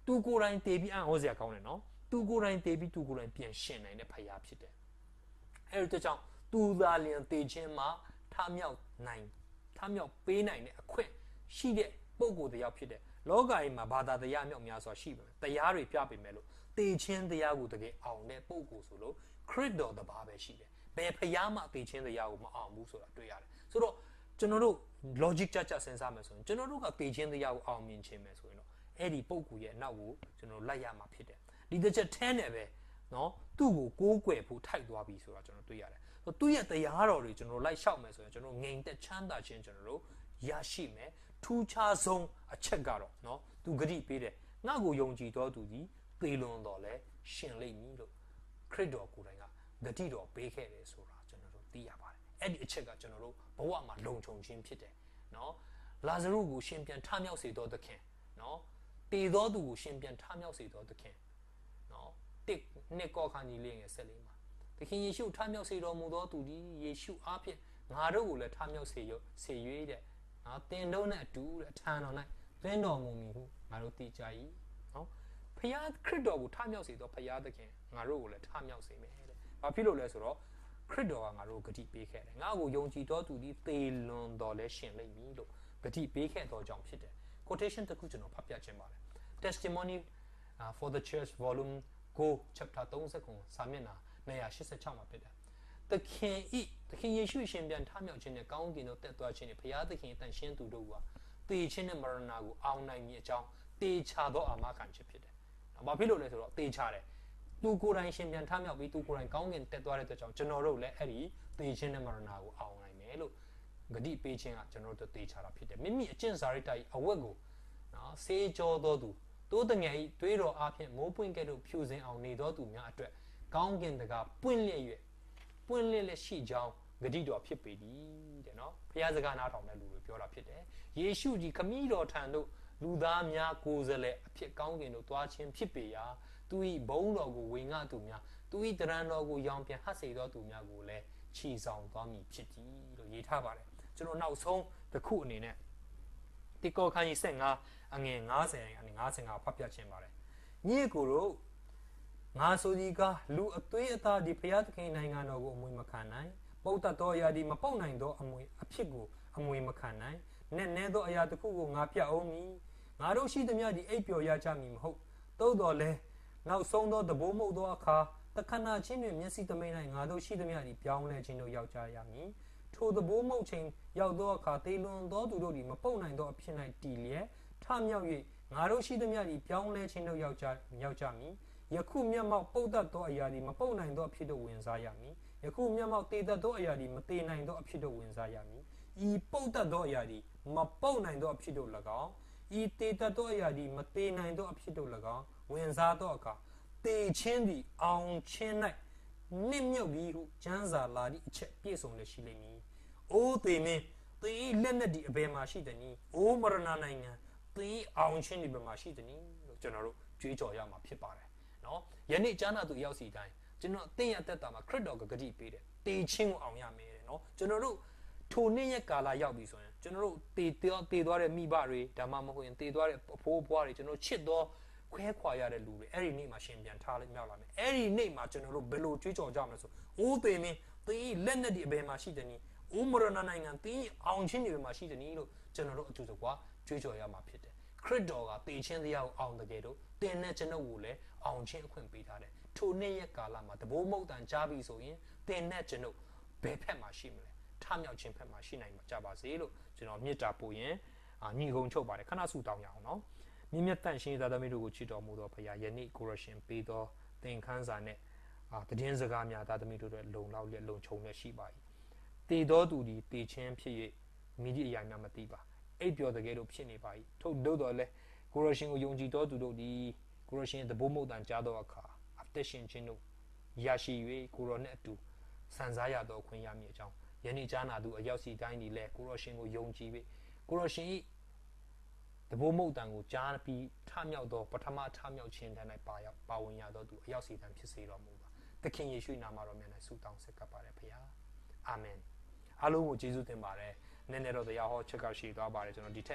သူကိုယ်တိုင်တည်ပြီးအံ့ဩစရာကောင်းတယ်နော်သူကိုယ်တိုင်တည်ပြီးသူကိုယ်တိုင်ပြန်ရှင်နိုင်တဲ့ဖခင်ဖြစ်တယ်အဲ့ဒီကြောင့်သူသာလျှင်တည်ခြင်းမှာထမြောက်ပေးနိုင်တဲ့အခွင့်ရှိတဲ့ပုဂ္ဂိုလ်တရားဖြစ်တယ်လောကကြီးမှာဘာသာတရားမြောက်များစွာရှိပါမယ်တရားတွေပြပေမဲ့လို့တည်ခြင်းတရားကိုတကယ်အောင်တဲ့ပုဂ္ဂိုလ်ဆိုလို့ခရစ်တော်တပါးပဲရှိတယ်ဘယ်ဖခင်မှတည်ခြင်းတရားကိုမအောင်ဘူးဆိုတာတွေ့ရတယ်ဆိုတော့ကျွန်တော်တို့ logic ကြစဉ်းစားမယ်ဆိုရင်ကျွန်တော်တို့ကတည်ခြင်းတရားကိုအောင်မြင်ခြင်းပဲဆိုရင်တော့အဲ့ဒီပုဂ္ဂိုလ်ရဲ့အနောက်ကိုကျွန်တော်လိုက်ရမှာဖြစ်တယ်ဒီတစ်ချက်10နဲ့ပဲเนาะသူ့ကိုကိုးကွယ်ဖို့ထိုက်သွားပြီဆိုတာကျွန်တော်တွေ့ရတယ်သူ့ရဲ့တရားတော်တွေကျွန်တော်လိုက်လျှောက်မယ်ဆိုရင်ကျွန်တော်ငြိမ်သက်ချမ်းသာခြင်းကျွန်တော်တို့ရရှိမယ်ထူးခြားဆုံးအချက်ကတော့เนาะသူဂတိပေးတယ်ငါ့ကိုယုံကြည်တော်သူသည်သေလွန်တော်လဲရှင်လိမ့်မည်လို့ခရစ်တော်ကိုယ်တိုင်ကဂတိတော်ပေးခဲ့တယ်ဆိုတာကျွန်တော်တို့သိရပါတယ်အဲ့ဒီအချက်ကကျွန်တော်တို့ဘဝမှာလုံခြုံခြင်းဖြစ်တယ်เนาะလာဇရုကိုရှင်ပြန်ထမြောက်စေတော်သခင်เนาะတည်တော်သူကိုရှင်ပြန်ထမြောက်စေတော်သခင်เนาะတစ်နှစ်ကောခါကြီးလေးငယ်14မှာသခင်ယေရှုထမြောက်စေတော်မူသောသူသည်ယေရှုအားဖြင့်ငါတို့ကိုလည်းထမြောက်စေ၍တဲ့နော်တင်တို့နဲ့အတူတဲ့အထံတော်၌သွင်းတော်မူမည်ဟုငါတို့သိကြ၏နော်ဖခင်ခရစ်တော်ကိုထမြောက်စေသောဖခင်သခင်ငါတို့ကိုလည်းထမြောက်စေမယ်တဲ့ဘာဖြစ်လို့လဲဆိုတော့ခရစ်တော်ကငါတို့ဂတိပေးခဲ့တယ်ငါ့ကိုယုံကြည်တော်သူသည်သေလွန်တော်လဲရှင်လိမ့်မည်လို့ဂတိပေးခဲ့တော်ကြောင့်ဖြစ်တယ် quotation တစ်ခုကျွန်တော်ဖတ်ပြခြင်းပါတယ် testimony for the church volume go chapter 30စာမျက်နှာ286မှာဖြစ်တယ်သခင်ယေရှုရှင်ပြန်ထမြောက်ခြင်းနဲ့ကောင်းကင်သို့တက်သွားခြင်းနဲ့ဘုရားသခင်တန်ရှင်းသူတို့ကသေခြင်းနဲ့မရဏကိုအောင်နိုင်မည်အကြောင်းတေချာသောအာမခံချက်ဖြစ်တယ်။ဘာဖြစ်လို့လဲဆိုတော့တေချာတယ်။သူကိုယ်တိုင်ရှင်ပြန်ထမြောက်ပြီးသူကိုယ်တိုင်ကောင်းကင်တက်သွားတဲ့အတွက်ကြောင့်ကျွန်တော်တို့လည်းအဲ့ဒီသေခြင်းနဲ့မရဏကိုအောင်နိုင်မယ်လို့ဂတိပေးခြင်းကကျွန်တော်တို့တေချာတာဖြစ်တယ်။မိမိအကျင့်စာရိတ္တ၏အဝတ်ကိုနော်စေကြောသောသူတိုးတငယ်၏တွေးတော်အဖြစ်မိုးပွင့်ကဲ့သို့ဖြူစင်အောင်နေသောသူများအတွက်ကောင်းကင်တကာပွင့်လျက်ရှိကြောင်းဂတိတော်ဖြစ်ပေသည်တဲ့နော်ဘုရားစကားနားထောင်တဲ့လူတွေပြောတာဖြစ်တယ်ယေရှုကြီးခမည်းတော်ထံသို့လူသားများကိုယ်စားလှယ်အဖြစ်ကောင်းကင်သို့သွားခြင်းဖြစ်ပေရာသူ၏ဘုန်းတော်ကိုဝေငှသူများသူ၏တရံတော်ကိုရောင်ပြန်ဟပ်စေသောသူများကိုလည်းချီဆောင်သွားမည်ဖြစ်သည်လို့ရေးထားပါတယ်ကျွန်တော်နောက်ဆုံးတစ်ခုအနေနဲ့တိကောခန်းကြီး15အငယ်90ကနေ55ဖတ်ပြခြင်းပါတယ်ညီအကိုတို့ငါဆိုဒီကလူအသွေးအသားဒီဘုရားသခင်နိုင်ငံတော်ကိုအမွေမခံနိုင်ပုတ်တတ်သောအရာဒီမပေါက်နိုင်သောအဖြစ်ကိုအမွေမခံနိုင်နဲ့နဲသောအရာတစ်ခုကိုငါပြအောင်မည်ငါတို့ရှိသမျှဒီအိပ်ပျော်ရကြမည်မဟုတ်သို့တော်လဲနောက်ဆုံးသောတဘိုးမှုတ်သောအခါတခဏချင်းတွင်မျက်စိသမိန်၌ငါတို့ရှိသမျှဒီပြောင်းလဲခြင်းတို့ရောက်ကြရမည်ထိုတဘိုးမှုတ်ခြင်းရောက်သောအခါသေလွန်သောသူတို့ဒီမပုတ်နိုင်သောအဖြစ်၌တည်လျက်ထမြောက်၍ငါတို့ရှိသမျှဒီပြောင်းလဲခြင်းတို့ရောက်ကြမည်ယခုမျက်မှောက်ပုတ်တတ်သောအရာဒီမပုတ်နိုင်သောအဖြစ်တို့ဝင်စားရမည်ယခုမျက်မှောက်တည်တတ်သောအရာဒီမတည်နိုင်သောအဖြစ်တို့ဝင်စားရမည်ဤပုတ်တတ်သောအရာဒီမပုတ်နိုင်သောအဖြစ်တို့၎င်းဤတည်တတ်သောအရာဒီမတည်နိုင်သောအဖြစ်တို့၎င်းဝင်စားသောအခါတည်ခြင်းသည်အောင်ခြင်း၌နစ်မြုပ်ပြီးဟုကျမ်းစာလာသည့်အချက်ပြည့်စုံလည်းရှိလိမ့်မည်အိုးသေမင်းသင်၏လက်နက်ဒီအဘယ်မှာရှိသနည်းအိုးမရဏနိုင်ငံသင်၏အောင်ခြင်းဒီဘယ်မှာရှိသနည်းလို့ကျွန်တော်တို့ကြွေးကြော်ရမှာဖြစ်ပါတယ်နော်ယနေ့ကြားနာသူရောက်စီတိုင်းကျွန်တော်အသိရအသက်တာမှာခရစ်တော်ကဂတိပေးတယ်တေချင်းကိုအောင်ရမယ်တဲ့နော်ကျွန်တော်တို့ထိုနေ့ရက်ကာလရောက်ပြီဆိုရင်ကျွန်တော်တို့တေသွားတဲ့မိဘတွေဒါမှမဟုတ်ရင်တေသွားတဲ့အဖိုးအဖွားတွေကျွန်တော်ချစ်သောခွဲခွာရတဲ့လူတွေအဲ့ဒီနေ့မှာရှင်ပြန်ထားလိုက်မြောက်လာမယ်အဲ့ဒီနေ့မှာကျွန်တော်တို့ဘယ်လိုကြွေးကြော်ကြမလဲဆိုအိုးသေမင်းသင်လက်နက်ဒီအဘယ်မှာရှိသနည်းအိုးမရဏနိုင်ငံသင်အောင်ခြင်းဒီဘယ်မှာရှိသနည်းလို့ကျွန်တော်တို့အတူတကွာကြွေးကြော်ရမှာဖြစ်တယ်ခရစ်တော်ကတေချင်းတရားကိုအောင်တကယ်တော့တင်တဲ့ကျွန်ုပ်ကိုလည်းအောင်ခြင်းအခွင့်ပေးထားတယ်ထိုနေ့ရက်ကာလမှာတဘိုးမုတ်တန်ကြားပြီဆိုရင်တင်တဲ့ကျွန်ုပ်ဘယ်ဖက်မှာရှိမလဲထမြောက်ခြင်းဖက်မှာရှိနိုင်မှာကြပါစေလို့ကျွန်တော်မေတ္တာပို့ရင်ညီကုံချုပ်ပါတယ်ခဏဆုတောင်းရအောင်နော်မြင့်မြတ်တန်ရှင်သာသမီတို့ကိုချစ်တော်မူသောဘုရားယနေ့ကိုရရှင်ပေးသောသင်ခန်းစာနဲ့တည်င်းစကားများသာသမီတို့ရဲ့လုံလောက်လျက်လုံခြုံလျက်ရှိပါ၏တည်တော်သူဒီတည်ခြင်းဖြစ်၍မိဒီအရာများမသိပါအိပ်ပျော်တကယ်လို့ဖြစ်နေပါ၏ထို့သို့တော်လဲကိုရရှင်ကိုယုံကြည်တော်သူတို့ဒီကိုရရှင်တဘိုးမုတ်တန်ကြားသောအခါအသက်ရှင်ခြင်းတို့ရရှိ၍ကိုရောနဲ့အတူစံစားရသောခွင့်ရမည်အကြောင်းယနေ့ကြားနာသူအရောက်စီတိုင်းဒီလဲကိုရရှင်ကိုယုံကြည်၍ကိုရရှင်၏တဘိုးမုတ်တန်ကိုကြားပြီးထမြောက်သောပထမထမြောက်ခြင်းတန်း၌ပါဝင်ရသောသူအရောက်စီတိုင်းဖြစ်စေတော်မူပါသခင်ယေရှုနာမတော်မြတ်၌ဆုတောင်းဆက်ကပ်ပါတယ်ဖခင်အာမင်အားလုံးကိုကျေးဇူးတင်ပါတယ်နည်းနည်းတော့တရားဟောချက်ကရှိသွားပါတယ်ကျွန်တော်ဒီထက်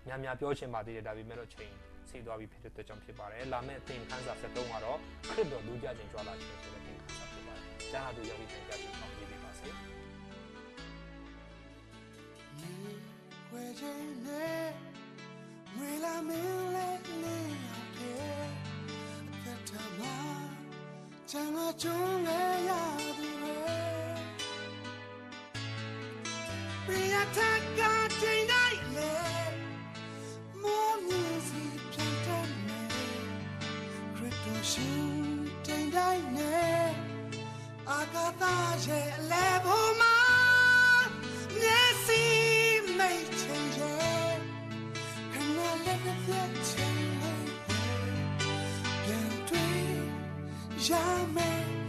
များများပြောချင်ပါသေးတယ်ဒါပေမဲ့တော့ချိန်စီသွားပြီးဖြစ်တဲ့အတွက်ကြောင့်ဖြစ်ပါတယ်လာမယ့်သင်ခန်းစာ73ကတော့ခရစ်တော်လူကြခြင်းကြွားလာခြင်းဆိုတဲ့သင်ခန်းစာဖြစ်ပါတယ်ကျမ်းစာသူရောက်ပြီးသင်ကြားပြီးဆောင်ရေးပေးပါစေဝေခြင်းနဲ့မွေလာမင်းလေးလေးရဲ့အသက်ထမကျန်လာကြုံရရသူတွေပြရထက်ကချိန်တိုင်းလေမောမြည်စီပြန်တဲ့နေခရစ်တော်ရှင်ချိန်တိုင်းနဲ့အာကာသရဲ့အလဲပေါ်မှာမျက်စိမိတ်ချင်ရဲ့ခဏလေးနဲ့ချင်ရဲ့ပြန်တွေ့ရမယ်